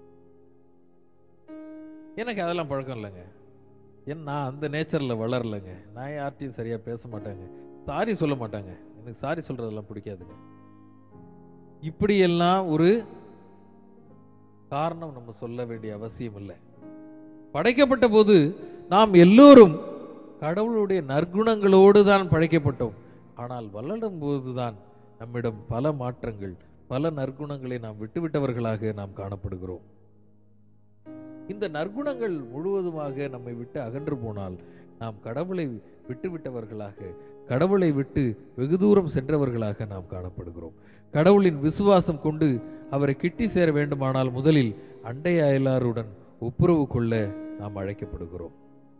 எனக்கு அதெல்லாம் பழக்கம் இல்லைங்க. ஏன்னா நான் அந்த நேச்சர்ல வளரலைங்க. நான் யார்ட்டையும் சரியா பேச மாட்டாங்க, சாரி சொல்ல மாட்டாங்க. எனக்கு சாரி சொல்றதெல்லாம் பிடிக்காதுங்க. இப்படியெல்லாம் ஒரு காரணம் நம்ம சொல்ல வேண்டிய அவசியம் இல்லை. படைக்கப்பட்ட போது நாம் எல்லோரும் கடவுளுடைய நற்குணங்களோடு தான் படைக்கப்பட்டோம். ஆனால் வளரும் போதுதான் நம்மிடம் பல மாற்றங்கள், பல நற்குணங்களை நாம் விட்டுவிட்டவர்களாக நாம் காணப்படுகிறோம். இந்த நற்குணங்கள் முழுவதுமாக நம்மை விட்டு அகன்று போனால் நாம் கடவுளை விட்டுவிட்டவர்களாக, கடவுளை விட்டு வெகு தூரம் சென்றவர்களாக நாம் காணப்படுகிறோம். கடவுளின் விசுவாசம் கொண்டு அவரை கிட்டி சேர வேண்டுமானால் முதலில் அண்டை அயலாருடன் ஒப்புரவு கொள்ள நாம் அழைக்கப்படுகிறோம்.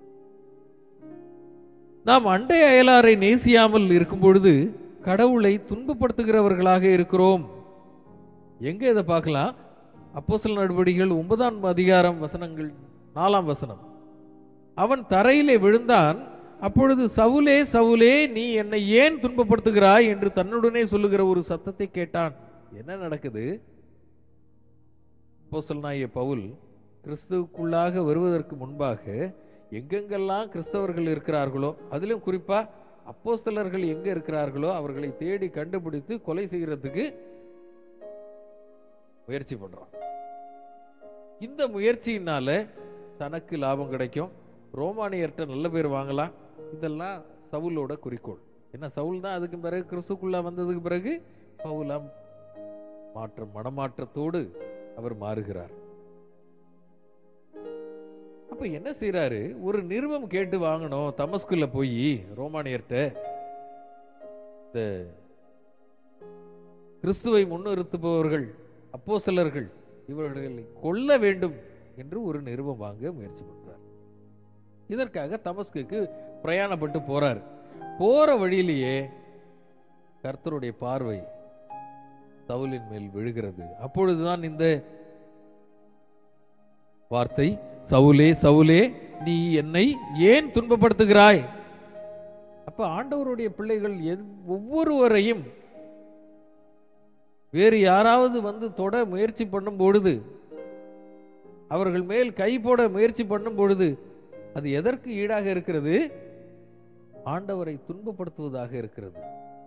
நாம் அண்டை அயலாரை நேசியாமல் இருக்கும் பொழுது கடவுளை துன்பப்படுத்துகிறவர்களாக இருக்கிறோம். எங்க இதை பார்க்கலாம்? அப்போஸ்தலர் நடவடிக்கைகள் 9ஆம் அதிகாரம் வசனங்கள் 4ஆம் வசனம். அவன் தரையிலே விழுந்தான். அப்பொழுது சவுலே சவுலே நீ என்னை ஏன் துன்பப்படுத்துகிறாய் என்று தன்னுடனே சொல்லுகிற ஒரு சத்தத்தை கேட்டான். என்ன நடக்குது? அப்போஸ்தலனாகிய பவுல் கிறிஸ்துவுக்குள்ளாக வருவதற்கு முன்பாக எங்கெங்கெல்லாம் கிறிஸ்தவர்கள் இருக்கிறார்களோ, அதிலும் குறிப்பா அப்போஸ்தலர்கள் எங்க இருக்கிறார்களோ அவர்களை தேடி கண்டுபிடித்து கொலை செய்கிறதுக்கு முயற்சி பண்றான். இந்த முயற்சியினால தனக்கு லாபம் கிடைக்கும், ரோமானியர்கிட்ட நல்ல பேர் வாங்கலாம். இதெல்லாம் சவுலோட குறிக்கோள். என்ன, சவுல் தான் அதுக்கு பிறகு கிறிஸ்துக்குள்ளா வந்ததுக்கு பிறகு பவுலாம் மனமாற்றத்தோடு அவர் மாறுகிறார். அப்ப என்ன செய்யறாரு? ஒரு நிருபம் கேட்டு வாங்கணும். தமஸ்குல போய் ரோமானியர்கிட்ட இந்த கிறிஸ்துவை முன்னிறுத்துபவர்கள் அப்போஸ்தலர்கள் இவர்களை கொல்ல வேண்டும் என்று ஒரு நிருபம் வாங்க முயற்சி பண்றார். இதற்காக தமஸ்குக்கு பிரயாணப்பட்டு போறார். போற வழியிலேயே கர்த்தருடைய பார்வை சவுலின் மேல் விழுகிறது. அப்பொழுதுதான் இந்த வார்த்தை, சவுலே சவுலே நீ என்னை ஏன் துன்பப்படுத்துகிறாய்? அப்ப ஆண்டவருடைய பிள்ளைகள் ஒவ்வொருவரையும் வேறு யாராவது வந்து தொட முயற்சி பண்ணும் பொழுது, அவர்கள் மேல் கை போட முயற்சி பண்ணும் பொழுது அது எதற்கு ஈடாக இருக்கிறது? ஆண்டவரை துன்பப்படுத்துவதாக இருக்கிறது.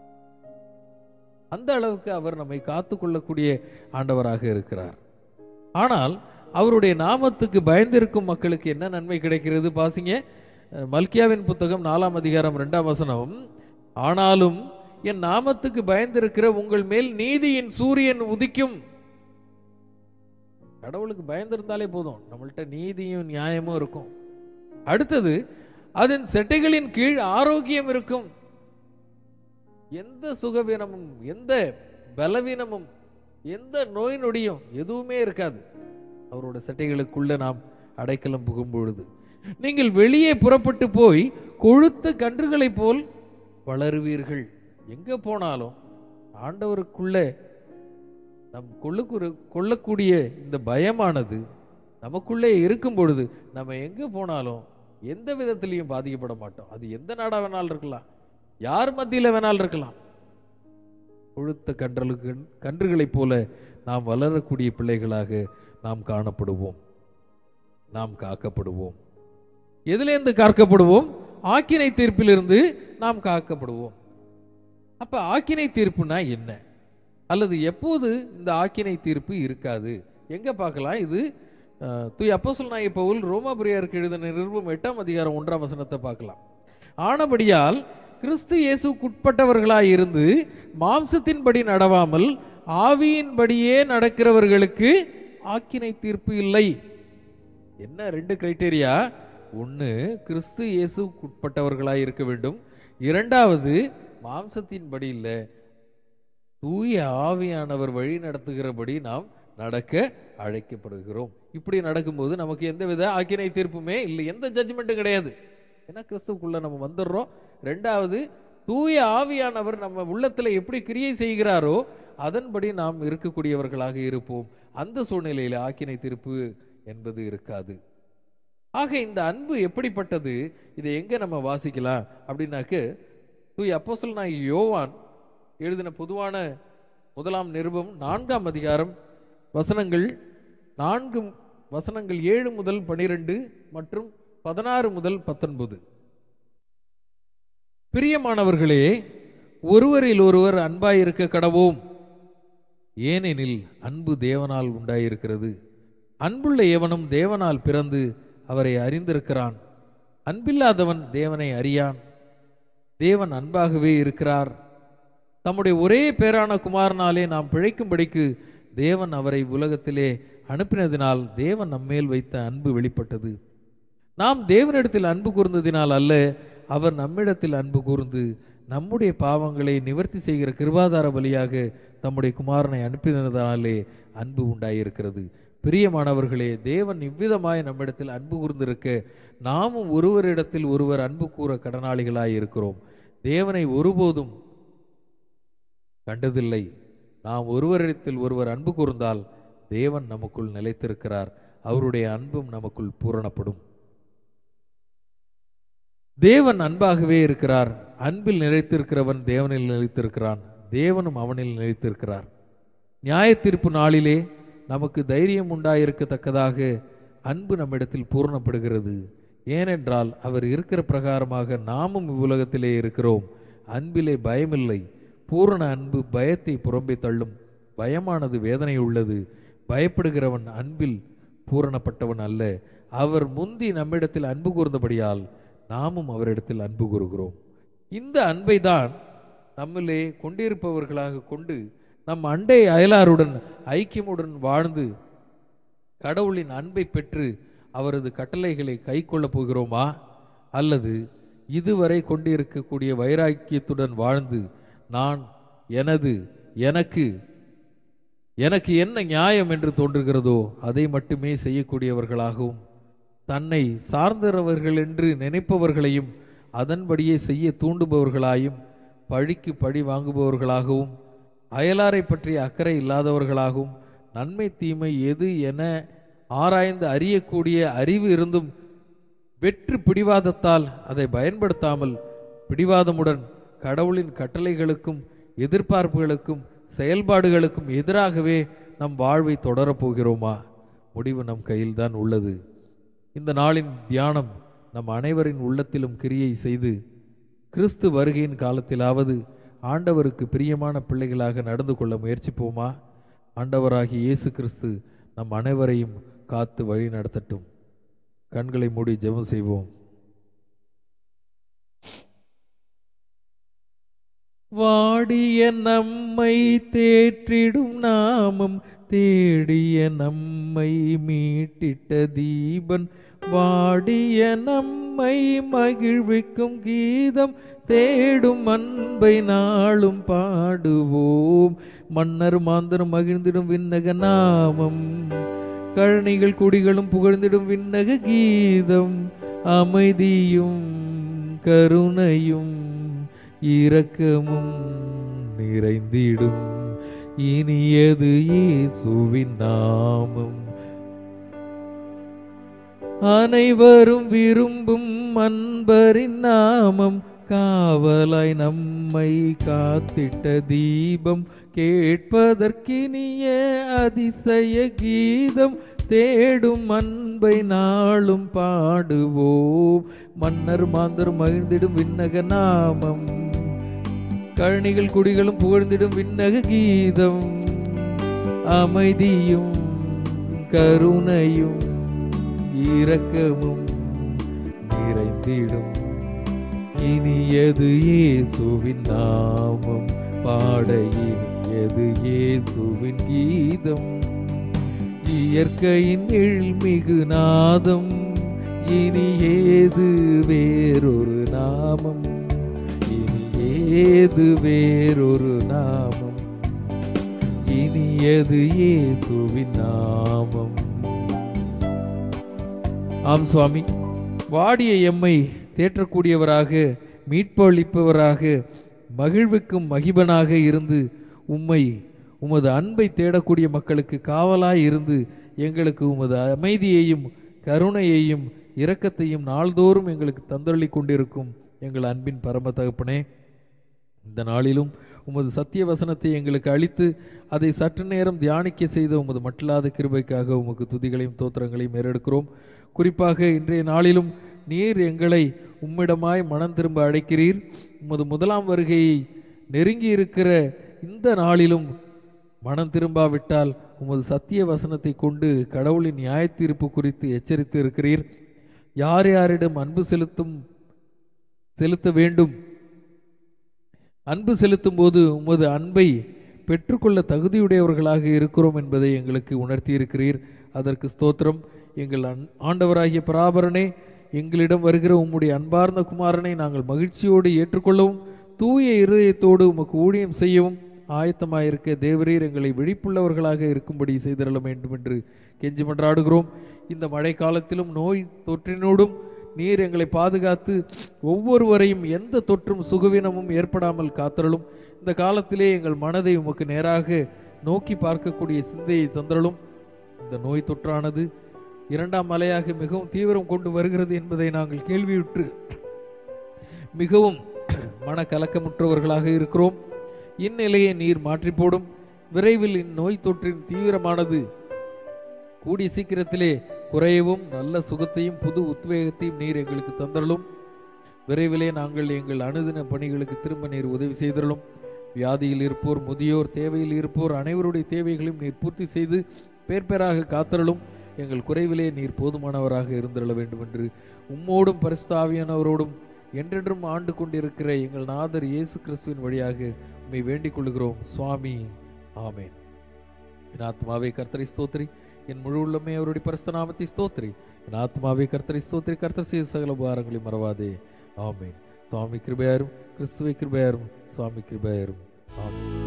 அந்த அளவுக்கு அவர் நம்மை காத்துக்கொள்ளக்கூடிய ஆண்டவராக இருக்கிறார். ஆனால் அவருடைய நாமத்துக்கு பயந்திருக்கும் மக்களுக்கு என்ன நன்மை கிடைக்கிறது? பாசிங்க, மல்கியாவின் புத்தகம் 4ஆம் அதிகாரம் 2ஆம் வசனம். ஆனாலும் என் நாமத்துக்கு பயந்திருக்கிற உங்கள் மேல் நீதியின் சூரியன் உதிக்கும். கடவுளுக்கு பயந்திருந்தாலே போதும், நம்மள்ட்ட நீதியும் நியாயமும் இருக்கும். அடுத்தது, அதன் செட்டைகளின் கீழ் ஆரோக்கியம் இருக்கும். எந்த சுகவீனமும், எந்த பலவீனமும், எந்த நோய் நொடியும் எதுவுமே இருக்காது. அவரோட சட்டைகளுக்குள்ள நாம் அடைக்கலம் புகும் பொழுது. நீங்கள் வெளியே புறப்பட்டு போய் கொழுத்த கன்றுகளைப் போல் வளருவீர்கள். எங்க போனாலும் ஆண்டவருக்குள்ள நம் கொள்ளக்கூடிய இந்த பயமானது நமக்குள்ளே இருக்கும் பொழுது நம்ம எங்க போனாலும் எந்த விதத்திலையும் பாதிக்கப்பட மாட்டோம். அது எந்த நாடா வேணாலும் இருக்கலாம், யார் மத்தியில வேணாலும் இருக்கலாம். கொழுத்த கன்றுகளைப் போல நாம் வளரக்கூடிய பிள்ளைகளாக நாம் காணப்படுவோம், நாம் காக்கப்படுவோம். எதிலிருந்து காக்கப்படுவோம்? ஆக்கினை தீர்ப்பிலிருந்து நாம் காக்கப்படுவோம். அப்ப ஆக்கினை தீர்ப்புனா என்ன, அல்லது எப்போது இந்த ஆக்கினை தீர்ப்பு இருக்காது? எங்க பார்க்கலாம்? இது தூய அப்போஸ்தலனாகிய பவுல் ரோமாபுரியருக்கு எழுதின நிருபம் 8ஆம் அதிகாரம் 1ஆம் வசனத்தை பார்க்கலாம். ஆனபடியால் கிறிஸ்து இயேசுக்குட்பட்டவர்களாய் இருந்து மாம்சத்தின்படி நடவாமல் ஆவியின்படியே நடக்கிறவர்களுக்கு ஆக்கினை தீர்ப்பு இல்லை. என்ன 2 கிரைட்டேரியா? ஒன்று, கிறிஸ்து இயேசுக்குட்பட்டவர்களாய் இருக்க வேண்டும். 2வது, மாம்சத்தின்படி இல்லை, தூய ஆவியானவர் வழி நடத்துகிறபடி நாம் நடக்க அழைக்கப்படுகிறோம். இப்படி நடக்கும்போது நமக்கு எந்த வித ஆக்கினை தீர்ப்புமே இல்லை, எந்த ஜட்ஜ்மெண்ட்டும் கிடையாது. ஏன்னா கிறிஸ்துக்குள்ள நம்ம வந்துடுறோம். 2வது, தூய ஆவியானவர் நம்ம உள்ளத்துல எப்படி கிரியை செய்கிறாரோ அதன்படி நாம் இருக்கக்கூடியவர்களாக இருப்போம். அந்த சூழ்நிலையில ஆக்கினை தீர்ப்பு என்பது இருக்காது. ஆக இந்த அன்பு எப்படிப்பட்டது? இதை எங்க நம்ம வாசிக்கலாம் அப்படின்னாக்க, தூய அப்போஸ்தலனாகிய யோவான் எழுதின பொதுவான 1ஆம் நிருபம் 4ஆம் அதிகாரம் வசனங்கள் 7 முதல் 12 மற்றும் 16 முதல் 19. பிரியமானவர்களே, ஒருவரில் ஒருவர் அன்பாயிருக்க கடவோம், ஏனெனில் அன்பு தேவனால் உண்டாயிருக்கிறது. அன்புள்ள எவனும் தேவனால் பிறந்து அவரை அறிந்திருக்கிறான். அன்பில்லாதவன் தேவனை அறியான். தேவன் அன்பாகவே இருக்கிறார். தம்முடைய ஒரே பேரான குமாரனாலே நாம் பிழைக்கும்படிக்கு தேவன் அவரை உலகத்திலே அனுப்பினதினால் தேவன் நம்மேல் வைத்த அன்பு வெளிப்பட்டது. நாம் தேவனிடத்தில் அன்பு கூர்ந்ததினால் அல்ல, அவர் நம்மிடத்தில் அன்பு கூர்ந்து நம்முடைய பாவங்களை நிவர்த்தி செய்கிற கிருபாதார பலியாக தம்முடைய குமாரனை அனுப்பினதினாலே அன்பு உண்டாயிருக்கிறது. பிரியமானவர்களே, தேவன் இவ்விதமாய் நம்மிடத்தில் அன்பு கூர்ந்திருக்க நாமும் ஒருவரிடத்தில் ஒருவர் அன்பு கூற கடனாளிகளாய் இருக்கிறோம். தேவனை ஒருபோதும் கண்டதில்லை. நாம் ஒருவரிடத்தில் ஒருவர் அன்பு கூர்ந்தால் தேவன் நமக்குள் நிலைத்திருக்கிறார், அவருடைய அன்பும் நமக்குள் பூரணப்படும். தேவன் அன்பாகவே இருக்கிறார். அன்பில் நிலைத்திருக்கிறவன் தேவனில் நிலைத்திருக்கிறான், தேவனும் அவனில் நிலைத்திருக்கிறார். நியாய தீர்ப்பு நாளிலே நமக்கு தைரியம் உண்டாயிருக்கத்தக்கதாக அன்பு நம்மிடத்தில் பூரணப்படுகிறது. ஏனென்றால் அவர் இருக்கிற பிரகாரமாக நாமும் இவ்வுலகத்திலே இருக்கிறோம். அன்பிலே பயமில்லை. பூரண அன்பு பயத்தை புறம்பே தள்ளும். பயமானது வேதனை உள்ளது. பயப்படுகிறவன் அன்பில் பூரணப்பட்டவன் அல்ல. அவர் முந்தி நம்மிடத்தில் அன்பு கூர்ந்தபடியால் நாமும் அவரிடத்தில் அன்பு கூறுகிறோம். இந்த அன்பை தான் நம்மிலே கொண்டிருப்பவர்களாக கொண்டு நம் அண்டை அயலாருடன் ஐக்கியமுடன் வாழ்ந்து கடவுளின் அன்பை பெற்று அவரது கட்டளைகளை கை கொள்ளப் போகிறோமா? அல்லது இதுவரை கொண்டிருக்கக்கூடிய வைராக்கியத்துடன் வாழ்ந்து நான் எனக்கு என்ன நியாயம் என்று தோன்றுகிறதோ அதை மட்டுமே செய்யக்கூடியவர்களாகவும், தன்னை சார்ந்தவர்கள் என்று நினைப்பவர்களையும் அதன்படியே செய்ய தூண்டுபவர்களாயும், பழிக்கு பழி வாங்குபவர்களாகவும், அயலாரை பற்றி அக்கறை இல்லாதவர்களாகவும், நன்மை தீமை எது என ஆராய்ந்து அறியக்கூடிய அறிவு இருந்தும் வெற்று பிடிவாதத்தால் அதை பயன்படுத்தாமல் பிடிவாதமுடன் கடவுளின் கட்டளைகளுக்கும் எதிர்பார்ப்புகளுக்கும் செயல்பாடுகளுக்கும் எதிராகவே நம் வாழ்வை தொடரப்போகிறோமா? முடிவு நம் கையில்தான் உள்ளது. இந்த நாளின் தியானம் நம் அனைவரின் உள்ளத்திலும் கிரியை செய்து கிறிஸ்து வருகையின் காலத்திலாவது ஆண்டவருக்கு பிரியமான பிள்ளைகளாக நடந்து கொள்ள முயற்சிப்போமா? ஆண்டவராகிய இயேசு கிறிஸ்து நம் அனைவரையும் காத்து வழி நடத்தட்டும். கண்களை மூடி ஜெபம் செய்வோம். வாடிய நம்மை தேற்றிடும் நாமம், தேடிய நம்மை மீட்டிட்ட தீபன், வாடிய நம்மை மகிழ்விக்கும் கீதம், தேடும் அன்பை நாளும் பாடுவோம். மன்னர் மாந்தரும் மகிழ்ந்திடும் விண்ணக நாமம், கழனிகள் குடிகளும் புகழ்ந்திடும் விண்ணக கீதம். அமைதியும் கருணையும் இரக்கமும் நிறைந்திடும் இனியது இயேசுவின் நாமம். அனைவரும் விரும்பும் அன்பரின் நாமம். காவலாய் நம்மை காத்திட்ட தீபம். கேட்பதற்கினிய அதிசய கீதம். தேடும் அன்பை நாளும் பாடுவோம். மன்னர் மாந்தர் மகிழ்ந்திடும் விண்ணக நாமம். கழனிகள் குடிகளும் புகழ்ந்திடும் விண்ணக கீதம். அமைதியும் கருணையும் இரக்கமும் நிறைந்திடும் இனியது இயேசுவின் நாமம். பாட இனியது இயேசுவின் கீதம். இயற்கையின் எழில்மிகு நாதம். இனி ஏது வேறொரு நாமம். இனி ஏது வேறொரு நாமம். இனியது இயேசுவின் நாமம். ஆம் சுவாமி, வாடிய எம்மை தேற்றக்கூடியவராக, மீட்பு அளிப்பவராக, மகிழ்வுக்கும் மகிபனாக இருந்து உம்மை உமது அன்பை தேடக்கூடிய மக்களுக்கு காவலாய் இருந்து எங்களுக்கு உமது அமைதியையும் கருணையையும் இரக்கத்தையும் நாள்தோறும் எங்களுக்கு தந்தள்ளி கொண்டிருக்கும் எங்கள் அன்பின் பரம தகப்பனே, இந்த நாளிலும் உமது சத்திய வசனத்தை எங்களுக்கு அளித்து அதை சற்று நேரம் தியானிக்க செய்த உமது மட்டில்லாத கிருபைக்காக உமக்கு துதிகளையும் தோத்திரங்களையும் ஏறெடுக்கிறோம். குறிப்பாக இன்றைய நாளிலும் நீர் எங்களை உம்மிடமாய் மனம் திரும்ப அழைக்கிறீர். உமது முதலாம் வருகையை நெருங்கி இருக்கிற இந்த நாளிலும் மனம் திரும்பாவிட்டால் உமது சத்திய வசனத்தை கொண்டு கடவுளின் நியாய தீர்ப்பு குறித்து எச்சரித்து இருக்கிறீர். யார் யாரிடம் அன்பு செலுத்த வேண்டும், அன்பு செலுத்தும் போது உமது அன்பை பெற்றுக்கொள்ள தகுதியுடையவர்களாக இருக்கிறோம் என்பதை எங்களுக்கு உணர்த்தி இருக்கிறீர். அதற்கு ஸ்தோத்திரம். எங்கள் ஆண்டவராகிய பராபரனே, எங்களிடம் வருகிற உம்முடைய அன்பார்ந்த குமாரனை நாங்கள் மகிழ்ச்சியோடு ஏற்றுக்கொள்ளவும் தூய இருதயத்தோடு உமக்கு ஊழியம் செய்யவும் ஆயத்தமாயிருக்க தேவரீர் எங்களை விழிப்புள்ளவர்களாக இருக்கும்படி செய்திடல வேண்டும் என்று கெஞ்சி மன்றாடுகிறோம். இந்த மழை காலத்திலும் நோய் தொற்றினோடும் நீர் எங்களை பாதுகாத்து ஒவ்வொருவரையும் எந்த தொற்றும் சுகவீனமும் ஏற்படாமல் காத்தரலும். இந்த காலத்திலே எங்கள் மனதை உமக்கு நேராக நோக்கி பார்க்கக்கூடிய சிந்தையை தந்தரலும். இந்த நோய் தொற்றானது இரண்டாம் அலையாக மிகவும் தீவிரம் கொண்டு வருகிறது என்பதை நாங்கள் கேள்வியுற்று மிகவும் மனக்கலக்கமுற்றவர்களாக இருக்கிறோம். இந்நிலையை நீர் மாற்றி போடும். விரைவில் இந்நோய் தொற்றின் தீவிரமானது கூடிய சீக்கிரத்திலே குறையவும் நல்ல சுகத்தையும் புது உத்வேகத்தையும் நீர் எங்களுக்கு தந்தரலும். விரைவிலே நாங்கள் எங்கள் அனுதின பணிகளுக்கு திரும்ப நீர் உதவி செய்தரலும். வியாதியில் இருப்போர், முதியோர், தேவையில் இருப்போர் அனைவருடைய தேவைகளையும் நீர் பூர்த்தி செய்து பேர் பேராக காத்தரலும். எங்கள் குறைவிலே நீர் போதுமானவராக இருந்திருள வேண்டும் என்று உம்மோடும் பரிசுத்த ஆவியானவரோடும் என்றென்றும் ஆண்டு கொண்டிருக்கிற எங்கள் நாதர் இயேசு கிறிஸ்துவின் வழியாக உம்மை வேண்டிக் கொள்கிறோம் சுவாமி. ஆமேன். என் ஆத்மாவே கர்த்தரை ஸ்தோத்திரி, என் முழு உள்ளமே அவருடைய பரிசுத்த நாமத்தை ஸ்தோத்திரி. என் ஆத்மாவே கர்த்தரை ஸ்தோத்திரி, கர்த்தர் செய்த சகல உபகாரங்களை மறவாதே. ஆமேன். சுவாமி கிருபையாரும், கிறிஸ்துவை கிருபையாரும், சுவாமி கிருபையாரும். ஆமேன்.